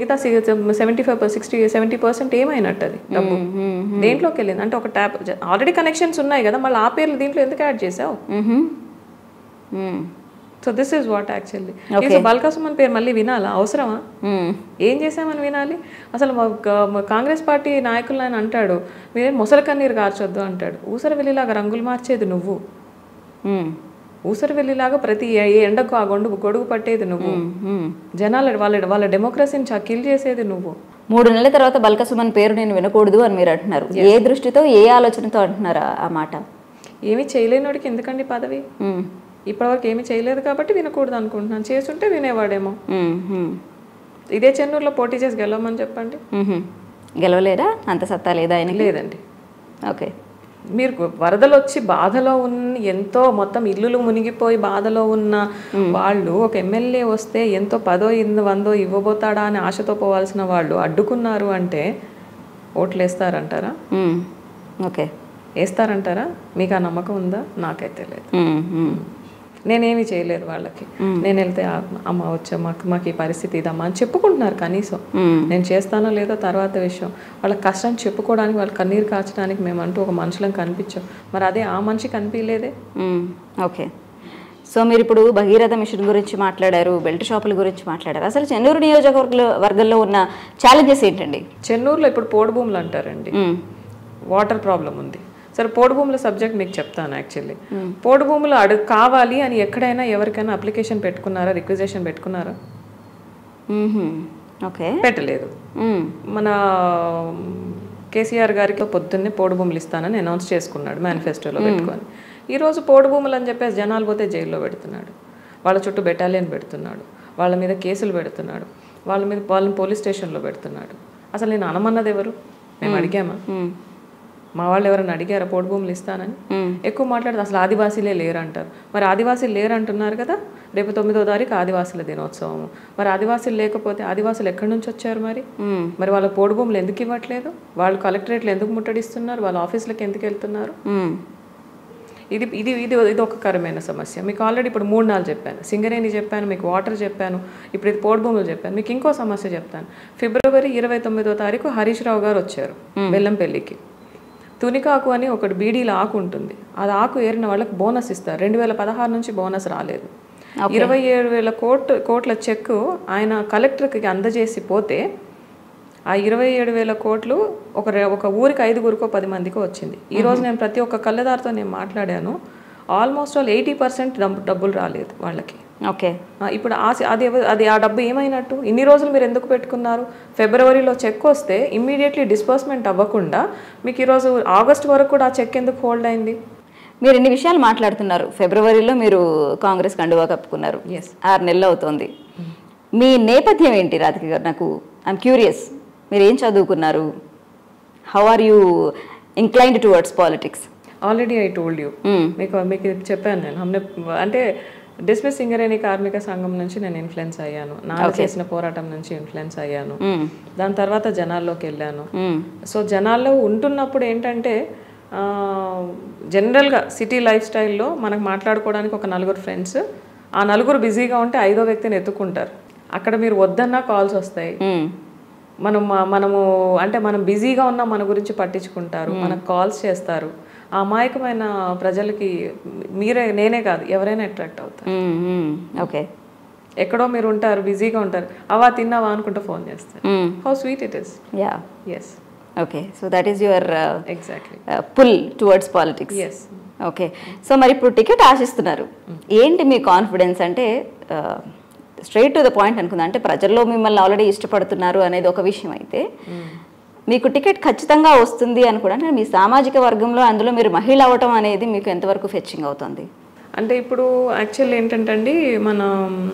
70% ఏమైనట్టు? అది డబ్బు దేంట్లోకి వెళ్ళింది? అంటే ఒక ట్యాప్ ఆల్రెడీ కనెక్షన్స్ ఉన్నాయి కదా, మళ్ళీ ఆ పేర్లు దీంట్లో ఎందుకు యాడ్ చేసావు? So this is what actually. బల్కా సుమన్ పేరు మళ్ళీ వినాలా? అవసరమా? ఏం చేసామని వినాలి? అసలు కాంగ్రెస్ పార్టీ నాయకులు ఆయన అంటాడు, మీరేం ముసలి కన్నీరు కార్చొద్దు అంటాడు. ఊసర వెళ్ళిలాగా రంగులు మార్చేది నువ్వు, ఊసర వెళ్ళిలాగా ప్రతి ఎండకు ఆ గొడుగు పట్టేది నువ్వు, జనాలు వాళ్ళ డెమోక్రసీని కిల్ చేసేది నువ్వు. 3 నెలల తర్వాత బల్కా సుమన్ పేరు నేను వినకూడదు అని మీరు అంటున్నారు. ఏ దృష్టితో, ఏ ఆలోచనతో అంటున్నారా ఆ మాట? ఏమీ చేయలేనోడికి ఎందుకండి పదవి? ఇప్పటివరకు ఏమీ చేయలేదు కాబట్టి వినకూడదు అనుకుంటున్నాను. చేస్తుంటే వినేవాడేమో. ఇదే చెన్నూరులో పోటీ చేసి గెలవమని చెప్పండి. గెలవలేరా? అంత సత్తా లేదా ఆయన? లేదండి. ఓకే. మీరు వరదలు వచ్చి బాధలో ఉన్న, ఎంతో మొత్తం ఇల్లులు మునిగిపోయి బాధలో ఉన్న వాళ్ళు ఒక ఎమ్మెల్యే వస్తే ఎంతో 10, 100 ఇవ్వబోతాడా అని ఆశతో పోవాల్సిన వాళ్ళు అడ్డుకున్నారు అంటే ఓట్లు వేస్తారంటారా? ఓకే, వేస్తారంటారా? మీకు ఆ నమ్మకం ఉందా? నాకైతే లేదు. నేనేమి చేయలేదు వాళ్ళకి. నేను వెళ్తే అమ్మ వచ్చా మాకు ఈ పరిస్థితి ఇదమ్మా అని చెప్పుకుంటున్నారు కనీసం. నేను చేస్తానో లేదో తర్వాత విషయం. వాళ్ళ కష్టం చెప్పుకోవడానికి, వాళ్ళ కన్నీరు కాచడానికి మేమంటూ ఒక మనుషులను కనిపించాం. మరి అదే ఆ మనిషి కనిపించలేదే. ఓకే. సో మీరు ఇప్పుడు భగీరథ మిషన్ గురించి మాట్లాడారు, బెల్ట్ షాపుల గురించి మాట్లాడారు. అసలు చెన్నూరు నియోజకవర్గంలో ఉన్న ఛాలెంజెస్ ఏంటండి? చెన్నూరులో ఇప్పుడు పోడు భూములు అంటారండి. వాటర్ ప్రాబ్లం ఉంది. సరే, పోడు భూముల సబ్జెక్ట్ మీకు చెప్తాను. యాక్చువల్లీ పోడు భూములు కావాలి అని ఎక్కడైనా ఎవరికైనా అప్లికేషన్ పెట్టుకున్నారా, రిక్వెజేషన్ పెట్టుకున్నారా? ఓకే, పెట్టలేదు. మన కేసీఆర్ గారికి పొద్దున్నే పోడు భూములు ఇస్తానని అనౌన్స్ చేసుకున్నాడు మేనిఫెస్టోలో పెట్టుకొని. ఈరోజు పోడు భూములు అని చెప్పేసి జనాలు పోతే జైల్లో పెడుతున్నాడు, వాళ్ళ చుట్టూ బెటాలియన్ పెడుతున్నాడు, వాళ్ళ మీద కేసులు పెడుతున్నాడు, వాళ్ళని పోలీస్ స్టేషన్లో పెడుతున్నాడు. అసలు నేను అనమన్నది ఎవరు? మేము అడిగామా? మా వాళ్ళు ఎవరైనా అడిగారా పోడు భూములు ఇస్తానని? ఎక్కువ మాట్లాడితే అసలు ఆదివాసీలే లేరు అంటారు. మరి ఆదివాసీలు లేరు అంటున్నారు కదా, రేపు 9వ తారీఖు ఆదివాసుల దినోత్సవం. మరి ఆదివాసీలు లేకపోతే ఆదివాసులు ఎక్కడి నుంచి వచ్చారు? మరి వాళ్ళ పోడు భూములు ఎందుకు ఇవ్వట్లేదు? వాళ్ళు కలెక్టరేట్లు ఎందుకు ముట్టడిస్తున్నారు? వాళ్ళ ఆఫీసులకు ఎందుకు వెళ్తున్నారు? ఇది ఇది ఇది ఇది ఒక కరమైన సమస్య. మీకు ఆల్రెడీ ఇప్పుడు 3-4 చెప్పాను. సింగరేణి చెప్పాను, మీకు వాటర్ చెప్పాను, ఇప్పుడు ఇది పోడు భూములు చెప్పాను. మీకు ఇంకో సమస్య చెప్తాను. ఫిబ్రవరి 29వ తారీఖు హరీష్ రావు గారు వచ్చారు బెల్లంపల్లికి. తునికాకు అని ఒకటి బీడీల ఆకు ఉంటుంది, అది ఆకు ఏరిన వాళ్ళకి బోనస్ ఇస్తారు. 2016 నుంచి బోనస్ రాలేదు. 27,000 కోట్ల చెక్కు ఆయన కలెక్టర్కి అందజేసి పోతే ఆ 27,000 కోట్లు ఒక ఊరికి 5గురికో 10 మందికో వచ్చింది. ఈరోజు నేను ప్రతి ఒక్క కళ్ళదారితో నేను మాట్లాడాను, ఆల్మోస్ట్ ఆల్ 80% డబ్బులు రాలేదు వాళ్ళకి. ఓకే, ఇప్పుడు అది ఆ డబ్బు ఏమైనట్టు? ఇన్ని రోజులు మీరు ఎందుకు పెట్టుకున్నారు? ఫిబ్రవరిలో చెక్ వస్తే ఇమ్మీడియట్లీ డిస్బర్స్మెంట్ అవ్వకుండా మీకు ఈరోజు ఆగస్ట్ వరకు కూడా ఆ చెక్ ఎందుకు హోల్డ్ అయింది? మీరు ఇన్ని విషయాలు మాట్లాడుతున్నారు. ఫిబ్రవరిలో మీరు కాంగ్రెస్ కండువా కప్పుకున్నారు, 6 నెలలు అవుతుంది. మీ నేపథ్యం ఏంటి రాధిక గారు? నాకు ఐఎమ్ క్యూరియస్. మీరు ఏం చదువుకున్నారు? How are you inclined towards politics? Already I told you. మీకు చెప్పాను నేను. అంటే డిస్మిస్ సింగరేణి కార్మిక సంఘం నుంచి నేను ఇన్ఫ్లుయెన్స్ అయ్యాను, నాన్న చేసిన పోరాటం నుంచి ఇన్ఫ్లుయెన్స్ అయ్యాను. దాని తర్వాత జనాల్లోకి వెళ్ళాను. సో జనాల్లో ఉంటున్నప్పుడు ఏంటంటే జనరల్గా సిటీ లైఫ్ స్టైల్లో మనకు మాట్లాడుకోవడానికి ఒక 4 ఫ్రెండ్స్, ఆ 4 బిజీగా ఉంటే 5వ వ్యక్తిని ఎత్తుకుంటారు. అక్కడ మీరు వద్దన్నా కాల్స్ వస్తాయి. మనం బిజీగా ఉన్నా మన గురించి పట్టించుకుంటారు, మనకు కాల్స్ చేస్తారు. ఆ అమాయకమైన ప్రజలకి నేనే కాదు ఎవరైనా అట్రాక్ట్ అవుతారు. ఓకే, ఎక్కడో మీరు ఉంటారు, బిజీగా ఉంటారు, అవా తిన్నావా అనుకుంటూ ఫోన్ చేస్తారు. How sweet it is. Yeah, yes. Okay, so that is your exactly pull towards politics. Yes. Okay, so మరి ఇప్పుడు టికెట్ ఆశిస్తున్నారు. ఏంటి మీ కాన్ఫిడెన్స్? అంటే స్ట్రైట్ టు ద పాయింట్ అనుకుందా, అంటే ప్రజల్లో మిమ్మల్ని ఆల్రెడీ ఇష్టపడుతున్నారు అనేది ఒక విషయం అయితే, మీకు టికెట్ ఖచ్చితంగా వస్తుంది అని కూడా, అంటే మీ సామాజిక వర్గంలో అందులో మీరు మహిళ అవ్వటం అనేది మీకు ఎంతవరకు ఫెచ్చింగ్ అవుతుంది? అంటే ఇప్పుడు యాక్చువల్ ఏంటంటే అండి, మన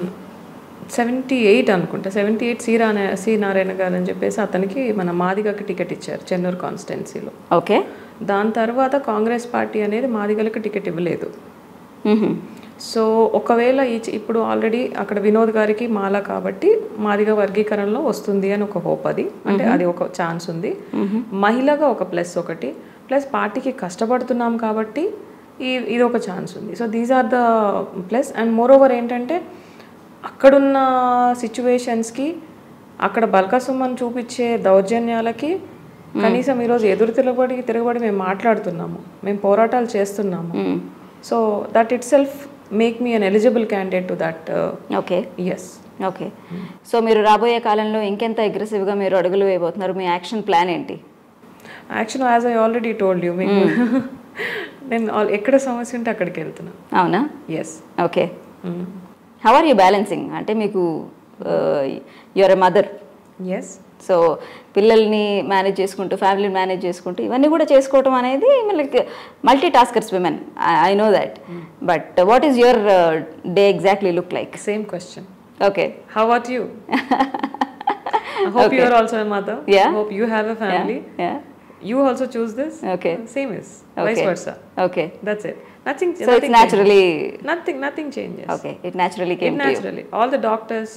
78 అనుకుంటా, 78 సి నారాయణ గారు అని చెప్పేసి అతనికి మన మాదిగకి టికెట్ ఇచ్చారు చెన్నూరు కాన్స్టిట్యున్సీలో. ఓకే, దాని తర్వాత కాంగ్రెస్ పార్టీ అనేది మాదిగలకు టికెట్ ఇవ్వలేదు. సో ఒకవేళ ఇప్పుడు ఆల్రెడీ అక్కడ వినోద్ గారికి మాల కాబట్టి మాదిగ వర్గీకరణలో వస్తుంది అని ఒక హోప్. అది ఒక ఛాన్స్ ఉంది. మహిళగా ఒక ప్లస్ పార్టీకి కష్టపడుతున్నాం కాబట్టి ఇది ఒక ఛాన్స్ ఉంది. So these are the plus. And moreover ఏంటంటే అక్కడున్న సిచ్యువేషన్స్కి, అక్కడ బల్కా సుమన్ చూపించే దౌర్జన్యాలకి కనీసం ఈరోజు ఎదురు తిరగబడి మేము మాట్లాడుతున్నాము, మేము పోరాటాలు చేస్తున్నాము. So that itself make me un eligible candidate to that. Okay. Yes. Okay. So మీరు రాబోయే కాలంలో ఇంకెంత అగ్రెసివ్గా మీరు అడుగులు వేయబోతున్నారు? మీ యాక్షన్ ప్లాన్ ఏంటి? Action as I already told you, మీకు నేను ఎక్కడ సమస్య ఉంటే అక్కడికి వెళ్తున్నా. అవునా? Yes. Okay. How are you balancing? అంటే మీకు your a mother. Yes. So పిల్లల్ని మేనేజ్ చేసుకుంటూ ఫ్యామిలీని మేనేజ్ చేసుకుంటూ ఇవన్నీ కూడా చేసుకోవటం అనేది మనకి multi taskers women, I know that. But what is your day exactly look like? Same question. Okay. How about you? I hope you are also a mother. Yeah. I hope you have a family. Yeah. You also choose this. Okay. Same is. Okay. Vice versa. Okay. That's it. Nothing. So it's naturally. Nothing changes. Okay. It naturally came to you. Naturally. All the doctors,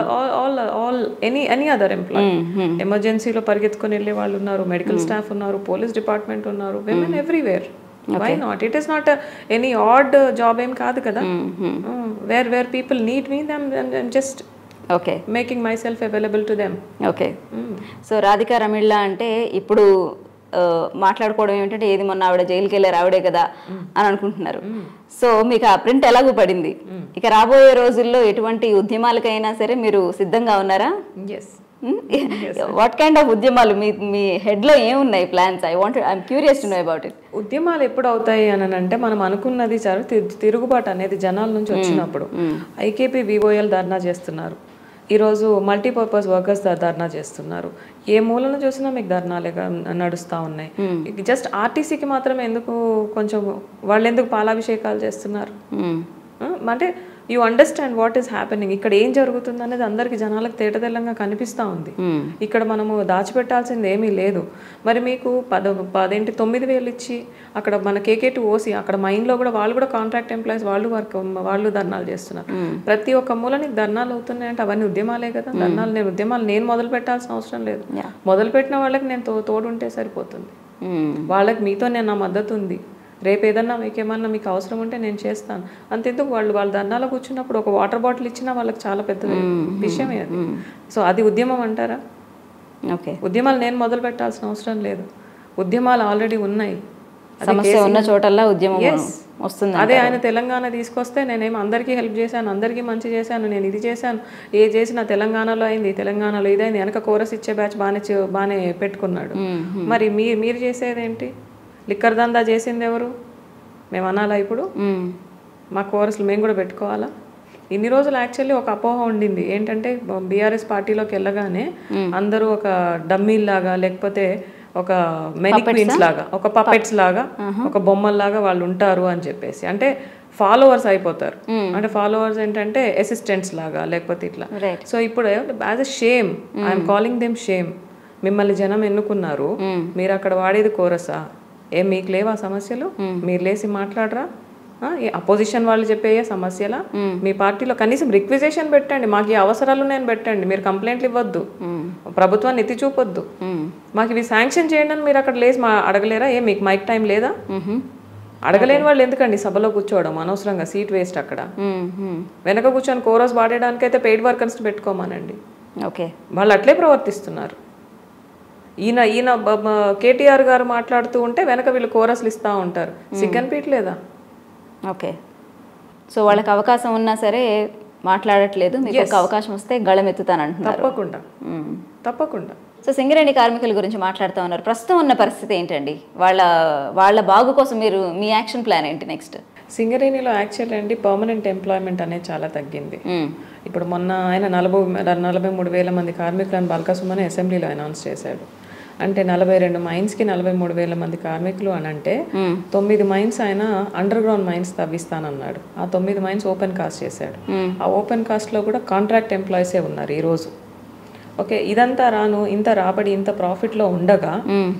all any other employee. Emergency lo పరిగెత్తుకొని వెళ్ళే వాళ్ళు ఉన్నారు, medical staff ఉన్నారు, police department ఉన్నారు, women everywhere. Why not? It is not any odd job em kaadu kada. Where people need me, I'm just okay making myself available to them. Okay. So Radhika Ramilla అంటే ఇప్పుడు మాట్లాడుకోవడం ఏమిటంటే ఏది మొన్న ఆవిడ జైలుకి వెళ్ళారు ఆవిడే కదా అని అనుకుంటున్నారు. సో మీకు ఆ ప్రింట్ ఎలాగూ పడింది. ఇక రాబోయే రోజుల్లో ఎటువంటి ఉద్యమాలకైనా సరే మీరు సిద్ధంగా ఉన్నారా? ఎస్. వాట్ కైండ్ ఆఫ్ ఉద్యమాలు మీ హెడ్లో ఏమున్నాయి plans? I'm curious to know about it. ఉద్యమాలు ఎప్పుడు అవుతాయి అని అంటే మనం అనుకున్నది తిరుగుబాటు అనేది జనాల నుంచి వచ్చినప్పుడు. ఐకేపీ విఓఎల్ ధర్నా చేస్తున్నారు, ఈరోజు మల్టీపర్పస్ వర్కర్స్ ధర్నా చేస్తున్నారు, ఏ మూలను చూసినా మీకు ధర్నాలే నడుస్తూ ఉన్నాయి. జస్ట్ ఆర్టీసీకి మాత్రమే ఎందుకు కొంచెం వాళ్ళు ఎందుకు పాలాభిషేకాలు చేస్తున్నారు అంటే you understand what is happening. ఇక్కడ ఏం జరుగుతుంది అనేది అందరికి జనాలకు తేటతెల్లంగా కనిపిస్తూ ఉంది. ఇక్కడ మనము దాచిపెట్టాల్సింది ఏమీ లేదు. మరి మీకు 9,000 ఇచ్చి అక్కడ మన కేకేటి ఓసి అక్కడ మైన్లో కూడా వాళ్ళు కూడా కాంట్రాక్ట్ ఎంప్లాయీస్ వాళ్ళు ధర్నాలు చేస్తున్నారు. ప్రతి ఒక్క మూలని ధర్నాలు అవుతున్నాయంటే అవన్నీ ఉద్యమాలే కదా. ఉద్యమాలు నేను మొదలు పెట్టాల్సిన అవసరం లేదు. మొదలు పెట్టిన వాళ్ళకి నేను తోడుంటే సరిపోతుంది. వాళ్ళకి మీతో నేను నా మద్దతు ఉంది. రేపు ఏదన్నా మీకేమన్నా మీకు అవసరం ఉంటే నేను చేస్తాను. అంతెందుకు వాళ్ళ ధర్నాలో కూర్చున్నప్పుడు ఒక వాటర్ బాటిల్ ఇచ్చినా వాళ్ళకి చాలా పెద్ద విషయమే అది. సో అది ఉద్యమం అంటారా? ఓకే. ఉద్యమాలు నేను మొదలు పెట్టాల్సిన అవసరం లేదు. ఉద్యమాలు ఆల్రెడీ ఉన్నాయి. సమస్య ఉన్న చోటల్లా ఉద్యమం వస్తుంది. అదే ఆయన తెలంగాణ తీసుకొస్తే నేనేమో అందరికీ హెల్ప్ చేశాను, అందరికీ మంచి చేశాను, నేను ఇది చేశాను, ఏ చేసినా తెలంగాణలో అయింది, తెలంగాణలో ఇదైంది, వెనక కోరస్ ఇచ్చే బ్యాచ్ బాగానే పెట్టుకున్నాడు. మరి మీరు చేసేదేంటి? లిక్కర్ దందా చేసింది ఎవరు? మేము అనాలా ఇప్పుడు? మా కోరస్లు మేము కూడా పెట్టుకోవాలా? ఇన్ని రోజులు యాక్చువల్లీ ఒక అపోహ ఉండింది ఏంటంటే బీఆర్ఎస్ పార్టీలోకి వెళ్ళగానే అందరూ ఒక డమ్మీల్లాగా లేకపోతే ఒక మెనిక్వీన్స్ లాగా, ఒక పపెట్స్ లాగా, ఒక బొమ్మల్లాగా వాళ్ళు ఉంటారు అని చెప్పేసి, అంటే ఫాలోవర్స్ అయిపోతారు. అంటే ఫాలోవర్స్ ఏంటంటే అసిస్టెంట్స్ లాగా లేకపోతే ఇట్లా. సో ఇప్పుడు as a shame I'm calling them shame. మిమ్మల్ని జనం ఎన్నుకున్నారు, మీరు అక్కడ వాడేది కోరసా? మీకు లేవా సమస్యలు? మీరు లేసి మాట్లాడరా? అపోజిషన్ వాళ్ళు చెప్పే సమస్యలా? మీ పార్టీలో కనీసం రిక్విజేషన్ పెట్టండి, మాకు ఈ అవసరాలు నేను పెట్టండి, మీరు కంప్లైంట్లు ఇవ్వద్దు, ప్రభుత్వాన్ని ఎత్తి చూపొద్దు, మాకు ఇవి శాంక్షన్ చేయండి అని మీరు అక్కడ లేసి అడగలేరా? మీకు మైక్ టైం లేదా? అడగలేని వాళ్ళు ఎందుకండి సభలో కూర్చోవడం అనవసరంగా? Seat waste. అక్కడ వెనక కూర్చొని కోరస్ పాడేయడానికి అయితే పెయిడ్ వర్కర్స్ పెట్టుకోమానండి. ఓకే. వాళ్ళు అట్లే ప్రవర్తిస్తున్నారు. ఈయన కేటీఆర్ గారు మాట్లాడుతూ ఉంటే వెనక వీళ్ళు కోరస్లు ఇస్తూ ఉంటారు. సిగ్గనిపించలేదా? ఓకే. సో వాళ్ళకి అవకాశం ఉన్నా సరే మాట్లాడట్లేదు. మీకు ఒక అవకాశం వస్తే గళమెత్తుతానంటున్నారు. తప్పకుండా. సో సింగరేణి కార్మికుల గురించి మాట్లాడుతూ ఉన్నారు. ప్రస్తుతం ఉన్న పరిస్థితి ఏంటండి? వాళ్ళ బాగు కోసం మీరు మీ యాక్షన్ ప్లాన్ ఏంటి నెక్స్ట్? సింగరేణిలో యాక్చువల్ అండి పర్మనెంట్ ఎంప్లాయ్మెంట్ అనేది చాలా తగ్గింది. ఇప్పుడు మొన్న ఆయన 43,000 మంది కార్మికులను బల్కసుమని అసెంబ్లీలో అనౌన్స్ చేశాడు. అంటే 42 మైన్స్కి 43,000 మంది కార్మికులు అని అంటే 9 మైన్స్ ఆయన అండర్ గ్రౌండ్ మైన్స్ తవ్విస్తానన్నాడు. ఆ 9 మైన్స్ ఓపెన్ కాస్ట్ చేశాడు. ఆ ఓపెన్ కాస్ట్లో కూడా కాంట్రాక్ట్ ఎంప్లాయీసే ఉన్నారు ఈరోజు. ఓకే, ఇదంతా ఇంత రాబడి ఇంత ప్రాఫిట్లో ఉండగా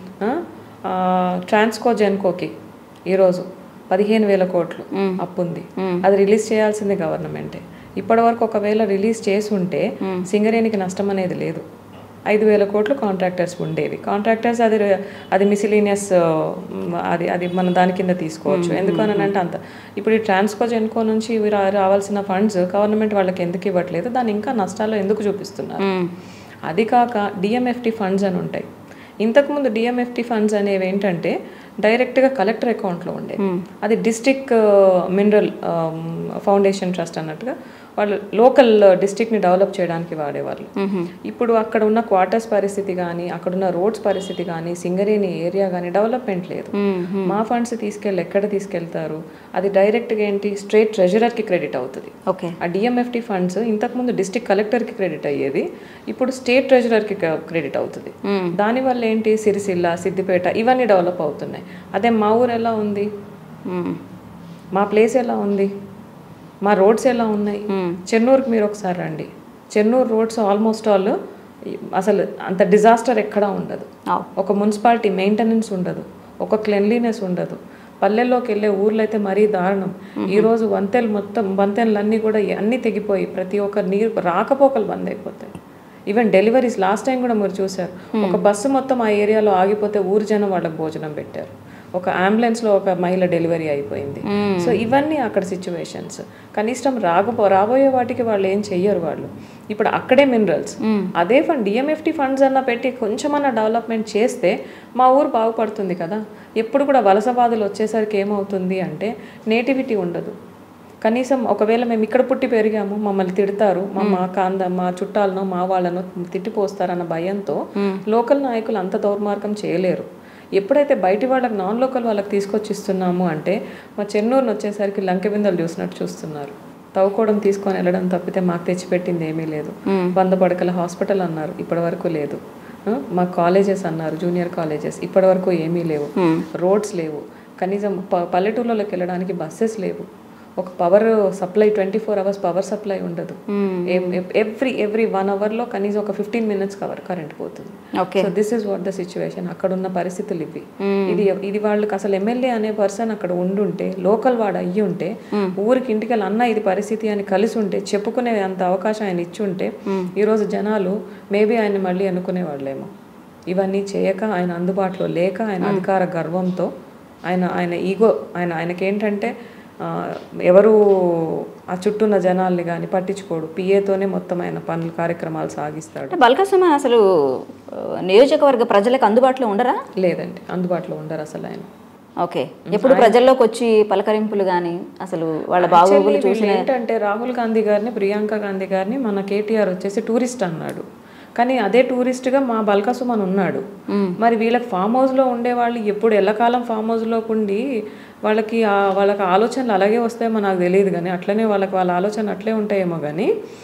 ట్రాన్స్కో జెన్కోకి ఈరోజు 15,000 కోట్లు అప్పు ఉంది. అది రిలీజ్ చేయాల్సింది గవర్నమెంటే. ఇప్పటి వరకు ఒకవేళ రిలీజ్ చేసి ఉంటే సింగరేణికి నష్టం అనేది లేదు. 5,000 కోట్లు కాంట్రాక్టర్స్ ఉండేవి. కాంట్రాక్టర్స్ అది మిసిలీనియస్, అది మనం దాని కింద తీసుకోవచ్చు. ఎందుకనంటే అంత ఇప్పుడు ఈ ట్రాన్స్కో జెన్కో నుంచి రావాల్సిన ఫండ్స్ గవర్నమెంట్ వాళ్ళకి ఎందుకు ఇవ్వట్లేదు? దాన్ని ఇంకా నష్టాల్లో ఎందుకు చూపిస్తున్నారు? అది కాక డిఎంఎఫ్టీ ఫండ్స్ అని ఉంటాయి. ఇంతకుముందు డిఎంఎఫ్టీ ఫండ్స్ అనేవి ఏంటంటే డైరెక్ట్గా కలెక్టర్ అకౌంట్లో ఉండేది. అది డిస్ట్రిక్ట్ మినరల్ ఫౌండేషన్ ట్రస్ట్ అన్నట్టుగా వాళ్ళు లోకల్ డిస్ట్రిక్ట్ని డెవలప్ చేయడానికి వాడేవాళ్ళు. ఇప్పుడు అక్కడ ఉన్న క్వార్టర్స్ పరిస్థితి కానీ, అక్కడున్న రోడ్స్ పరిస్థితి కానీ, సింగరేణి ఏరియా కానీ డెవలప్మెంట్ లేదు. మా ఫండ్స్ తీసుకెళ్ళి ఎక్కడ తీసుకెళ్తారు? అది డైరెక్ట్గా ఏంటి స్ట్రేట్ ట్రెజరర్కి క్రెడిట్ అవుతుంది. ఆ డిఎంఎఫ్టీ ఫండ్స్ ఇంతకుముందు డిస్ట్రిక్ట్ కలెక్టర్కి క్రెడిట్ అయ్యేది, ఇప్పుడు స్టేట్ ట్రెజరర్కి క్రెడిట్ అవుతుంది. దానివల్ల ఏంటి సిరిసిల్ల, సిద్దిపేట ఇవన్నీ డెవలప్ అవుతున్నాయి. అదే మా ఊరు ఎలా ఉంది, మా ప్లేస్ ఎలా ఉంది, మా రోడ్స్ ఎలా ఉన్నాయి? చెన్నూరుకి మీరు ఒకసారి రండి. చెన్నూరు రోడ్స్ ఆల్మోస్ట్ ఆల్ అసలు అంత డిజాస్టర్ ఎక్కడా ఉండదు. ఒక మున్సిపాలిటీ మెయింటెనెన్స్ ఉండదు, ఒక క్లెన్లీనెస్ ఉండదు. పల్లెల్లోకి వెళ్ళే ఊర్లో అయితే మరీ దారుణం. ఈరోజు వంతెనలన్నీ కూడా అన్నీ తెగిపోయి ప్రతి ఒక్క నీరు రాకపోకలు బంద్ అయిపోతాయి. ఈవెన్ డెలివరీస్ లాస్ట్ టైం కూడా మీరు చూసారు, ఒక బస్సు మొత్తం ఆ ఏరియాలో ఆగిపోతే ఊరు జనం వాళ్ళకి భోజనం పెట్టారు. ఒక అంబులెన్స్లో ఒక మహిళ డెలివరీ అయిపోయింది. సో ఇవన్నీ అక్కడ సిచ్యువేషన్స్. కనీసం రాబోయే వాటికి వాళ్ళు ఏం చెయ్యరు. వాళ్ళు ఇప్పుడు అక్కడే మినరల్స్ అదే ఫండ్ డిఎంఎఫ్టీ ఫండ్స్ అన్న పెట్టి కొంచెమన్నా డెవలప్మెంట్ చేస్తే మా ఊరు బాగుపడుతుంది కదా. ఎప్పుడు కూడా వలసవాదులు వచ్చేసరికి ఏమవుతుంది అంటే నేటివిటీ ఉండదు. కనీసం ఒకవేళ మేము ఇక్కడ పుట్టి పెరిగాము, మమ్మల్ని తిడతారు, మా చుట్టాలను మా వాళ్ళను తిట్టిపోస్తారన్న భయంతో లోకల్ నాయకులు అంత దౌర్మార్గం చేయలేరు. ఎప్పుడైతే బయటి వాళ్ళకి నాన్ లోకల్ వాళ్ళకి తీసుకొచ్చి ఇస్తున్నాము అంటే మా చెన్నూరుని వచ్చేసరికి లంకె బిందెలు చూసినట్టు చూస్తున్నారు. తవ్వుకోవడం తీసుకొని వెళ్ళడం తప్పితే మాకు తెచ్చిపెట్టింది ఏమీ లేదు. 100 పడకల హాస్పిటల్ అన్నారు, ఇప్పటి వరకు లేదు. మా కాలేజెస్ అన్నారు, జూనియర్ కాలేజెస్, ఇప్పటి వరకు ఏమీ లేవు. రోడ్స్ లేవు, కనీసం పల్లెటూళ్ళలోకి వెళ్ళడానికి బస్సెస్ లేవు. ఒక power supply 24 hours power supply ఉండదు. ఎవ్రీ 1 hourలో కనీసం ఒక 15 minutes కరెంట్ పోతుంది. So this is what the situation. అక్కడ ఉన్న పరిస్థితులు ఇవి. ఇది వాళ్ళకి అసలు ఎమ్మెల్యే అనే పర్సన్ అక్కడ ఉండుంటే, లోకల్ వాడు అయ్యి ఉంటే, ఊరికి ఇంటికి అన్న ఇది పరిస్థితి అని కలిసి ఉంటే, చెప్పుకునే అంత అవకాశం ఆయన ఇచ్చి ఉంటే ఈరోజు జనాలు మేబీ ఆయన మళ్ళీ అనుకునే వాళ్ళేమో. ఇవన్నీ చేయక, ఆయన అందుబాటులో లేక, ఆయన అధికార గర్వంతో, ఆయన ఈగో, ఆయనకేంటంటే ఎవరు ఆ చుట్టూన్న జనాల్ని కానీ పట్టించుకోడు. పిఏతోనే మొత్తం ఆయన పనులు కార్యక్రమాలు సాగిస్తాడు. బల్కా సుమన్ అసలు నియోజకవర్గ ప్రజలకు అందుబాటులో ఉండరా? లేదండి, అందుబాటులో ఉండరు అసలు ఆయన. ఓకే, ఎప్పుడు ప్రజల్లోకి వచ్చి పలకరింపులు కానీ అసలు వాళ్ళ బాగోగులు చూసి ఏంటంటే రాహుల్ గాంధీ గారిని, ప్రియాంక గాంధీ గారిని మన కేటీఆర్ వచ్చేసి టూరిస్ట్ అన్నాడు. కానీ అదే టూరిస్ట్గా మా బల్కా సుమన్ ఉన్నాడు. మరి వీళ్ళకి ఫామ్ హౌస్లో ఉండేవాళ్ళు ఎప్పుడు ఎల్లకాలం ఫామ్ హౌస్లోకి ఉండి వాళ్ళకి ఆలోచనలు అలాగే వస్తాయేమో నాకు తెలియదు. కానీ అట్లనే వాళ్ళ ఆలోచనలు అట్లే ఉంటాయేమో. కానీ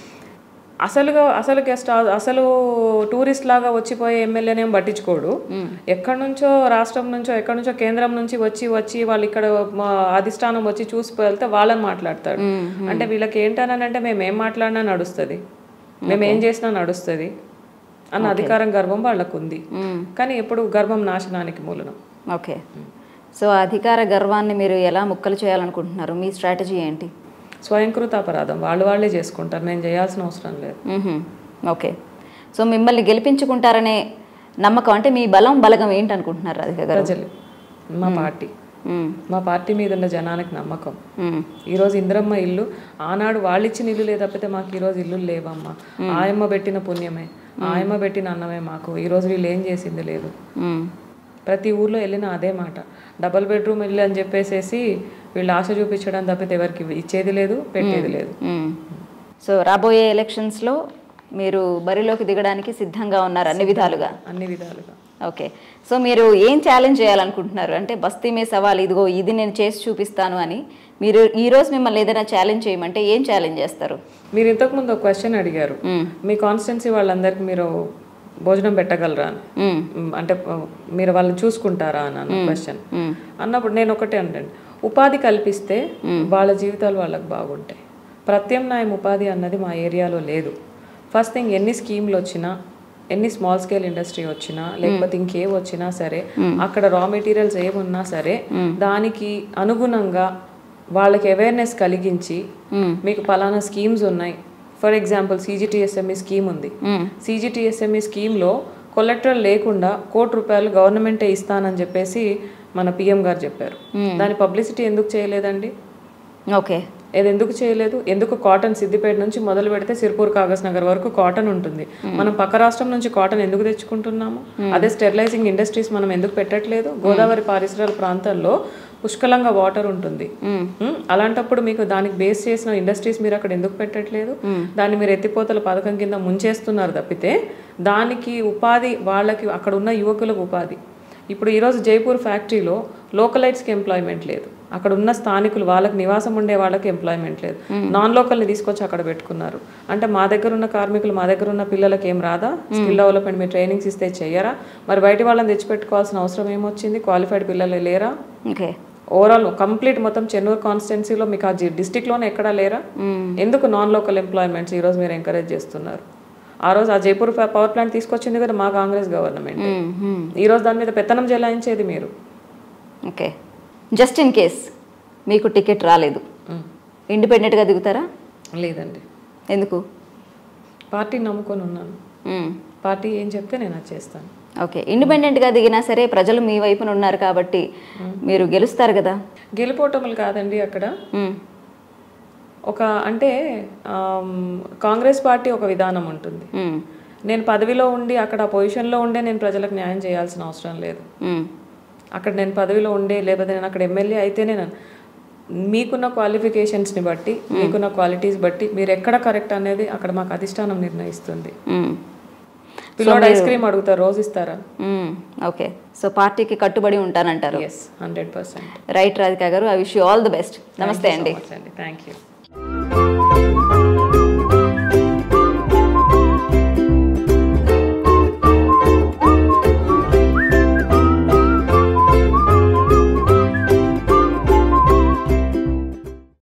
అసలు టూరిస్ట్ లాగా వచ్చిపోయే ఎమ్మెల్యేనేం పట్టించుకోడు. ఎక్కడి నుంచో రాష్ట్రం నుంచో ఎక్కడి నుంచో కేంద్రం నుంచి వచ్చి వాళ్ళు ఇక్కడ అధిష్టానం వచ్చి చూసి వెళ్తే వాళ్ళని మాట్లాడతాడు. అంటే వీళ్ళకి ఏంటనంటే మేమేం మాట్లాడినా నడుస్తుంది, మేమేం చేసినా నడుస్తుంది అన్న అధికారం గర్వం వాళ్ళకు ఉంది. కానీ ఎప్పుడు గర్వం నాశనానికి మూలనం. ఓకే, సో అధికార గర్వాన్ని మీరు ఎలా ముక్కలు చేయాలనుకుంటున్నారు? మీ స్ట్రాటజీ ఏంటి? స్వయంకృత అపరాధం, వాళ్ళే చేసుకుంటారు, నేను చేయాల్సిన అవసరం లేదు. ఓకే, సో మిమ్మల్ని గెలిపించుకుంటారనే నమ్మకం, అంటే మీ బలగం ఏంటనుకుంటున్నారు? రాధిక గారు, ప్రజలు, మా పార్టీ మీద ఉన్న జనానికి నమ్మకం. ఈరోజు ఇందిరమ్మ ఇల్లు ఆనాడు వాళ్ళు ఇచ్చిన ఇల్లు లేకపోతే మాకు ఈరోజు ఇల్లు లేవమ్మా. ఆయమ్మ పెట్టిన పుణ్యమే, ఆయమ్మ పెట్టిన అన్నమే మాకు. ఈరోజు వీళ్ళు ఏం చేసింది లేదు. ప్రతి ఊర్లో వెళ్ళిన అదే మాట, డబుల్ బెడ్రూమ్ ఇల్లు అని చెప్పేసి వీళ్ళు ఆశ చూపించడం తప్పితే ఎవరికి ఇచ్చేది లేదు, పెట్టేది లేదు. సో రాబోయే ఎలక్షన్స్లో మీరు బరిలోకి దిగడానికి సిద్ధంగా ఉన్నారు అన్ని విధాలుగా? అన్ని విధాలుగా. ఓకే, సో మీరు ఏం ఛాలెంజ్ చేయాలనుకుంటున్నారు? అంటే బస్తీ మే సవాల్, ఇదిగో ఇది నేను చేసి చూపిస్తాను అని మీరు ఈరోజు మిమ్మల్ని ఏదైనా ఛాలెంజ్ చేయమంటే ఏం ఛాలెంజ్ చేస్తారు? మీరు ఇంతకుముందు ఒక క్వశ్చన్ అడిగారు, మీ కాన్స్టిట్యున్సీ వాళ్ళందరికీ మీరు భోజనం పెట్టగలరా అని, అంటే మీరు వాళ్ళని చూసుకుంటారా అని అన్న క్వశ్చన్ అన్నప్పుడు నేను ఒకటే అంటే, ఉపాధి కల్పిస్తే వాళ్ళ జీవితాలు వాళ్ళకి బాగుంటాయి. ప్రత్యామ్నాయం ఉపాధి అన్నది మా ఏరియాలో లేదు. ఫస్ట్ థింగ్, ఎన్ని స్కీమ్లు వచ్చినా, ఎన్ని స్మాల్ స్కేల్ ఇండస్ట్రీ వచ్చినా, లేకపోతే ఇంకేం వచ్చినా సరే, అక్కడ రా మెటీరియల్స్ ఏమున్నా సరే దానికి అనుగుణంగా వాళ్ళకి అవేర్నెస్ కలిగించి, మీకు పలానా స్కీమ్స్ ఉన్నాయి. ఫర్ ఎగ్జాంపుల్ CGTSME స్కీమ్ ఉంది. CGTSME స్కీమ్లో కొలెక్టరల్ లేకుండా ₹1,00,00,000 గవర్నమెంటే ఇస్తానని చెప్పేసి మన PM గారు చెప్పారు. దాని పబ్లిసిటీ ఎందుకు చేయలేదండి? ఓకే, ఇది ఎందుకు చేయలేదు? ఎందుకు కాటన్ సిద్దిపేట నుంచి మొదలు పెడితే సిర్పూర్ కాగజ్ నగర్ వరకు కాటన్ ఉంటుంది, మనం పక్క రాష్ట్రం నుంచి కాటన్ ఎందుకు తెచ్చుకుంటున్నాము? అదే స్టెరిలైజింగ్ ఇండస్ట్రీస్ మనం ఎందుకు పెట్టట్లేదు? గోదావరి పరిసరాల ప్రాంతాల్లో పుష్కలంగా వాటర్ ఉంటుంది, అలాంటప్పుడు మీకు దానికి బేస్ చేసిన ఇండస్ట్రీస్ మీరు అక్కడ ఎందుకు పెట్టట్లేదు? దాన్ని మీరు ఎత్తిపోతల పథకం కింద ముంచేస్తున్నారు తప్పితే దానికి ఉపాధి వాళ్ళకి అక్కడ ఉన్న యువకులకు ఉపాధి. ఇప్పుడు ఈరోజు జైపూర్ ఫ్యాక్టరీలో లోకలైట్స్కి ఎంప్లాయ్మెంట్ లేదు, అక్కడ ఉన్న స్థానికులు వాళ్ళకి నివాసం ఉండే వాళ్ళకి ఎంప్లాయ్మెంట్ లేదు, నాన్ లోకల్ని తీసుకొచ్చి అక్కడ పెట్టుకున్నారు. అంటే మా దగ్గర ఉన్న కార్మికులు మా దగ్గర ఉన్న పిల్లలకి ఏం రాదా? స్కిల్ డెవలప్మెంట్ మీరు ట్రైనింగ్స్ ఇస్తే చెయ్యరా? మరి బయట వాళ్ళని తెచ్చిపెట్టుకోవాల్సిన అవసరం ఏమొచ్చింది? క్వాలిఫైడ్ పిల్లలు లేరా? ఓకే, ఓవరాల్ కంప్లీట్ మొత్తం చెన్నూరు కాన్స్టిట్యున్సీలో మీకు ఆ డిస్టిక్లోనే ఎక్కడా లేరా? ఎందుకు నాన్ లోకల్ ఎంప్లాయ్మెంట్స్ ఈరోజు మీరు ఎంకరేజ్ చేస్తున్నారు? ఆ రోజు ఆ జైపూర్ పవర్ ప్లాంట్ తీసుకొచ్చింది కదా మా కాంగ్రెస్ గవర్నమెంట్, ఈరోజు దాని మీద పెత్తనం చెలాయించేది మీరు. ఓకే, జస్ట్ ఇన్ కేస్ మీకు టికెట్ రాలేదు, ఇండిపెండెంట్గా దిగుతారా? లేదండి. ఎందుకు? పార్టీ నమ్ముకొని ఉన్నాను, పార్టీ ఏం చెప్తే నేను అది చేస్తాను. ఓకే, ఇండిపెండెంట్గా దిగినా సరే ప్రజలు మీ వైపున ఉన్నారు కాబట్టి మీరు గెలుస్తారు కదా. గెలుపోవటములు కాదండి అక్కడ. ఒక అంటే కాంగ్రెస్ పార్టీ ఒక విధానం ఉంటుంది, నేను పదవిలో ఉండి అక్కడ పొజిషన్లో ఉండే నేను ప్రజలకు న్యాయం చేయాల్సిన అవసరం లేదు. అక్కడ నేను పదవిలో ఉండే లేకపోతే నేను అక్కడ ఎమ్మెల్యే అయితేనే మీకున్న క్వాలిఫికేషన్స్ని బట్టి మీకున్న క్వాలిటీస్ బట్టి మీరు ఎక్కడ కరెక్ట్ అనేది అక్కడ మాకు అధిష్టానం నిర్ణయిస్తుంది. పిల్లోడు ఐస్ క్రీమ్ అడుగుతారు, రోజు ఇస్తారా? ఓకే, సో పార్టీకి కట్టుబడి ఉంటానంటారు. 100%. Right Radhika garu, I wish you all the best. నమస్తే అండి. Thank you.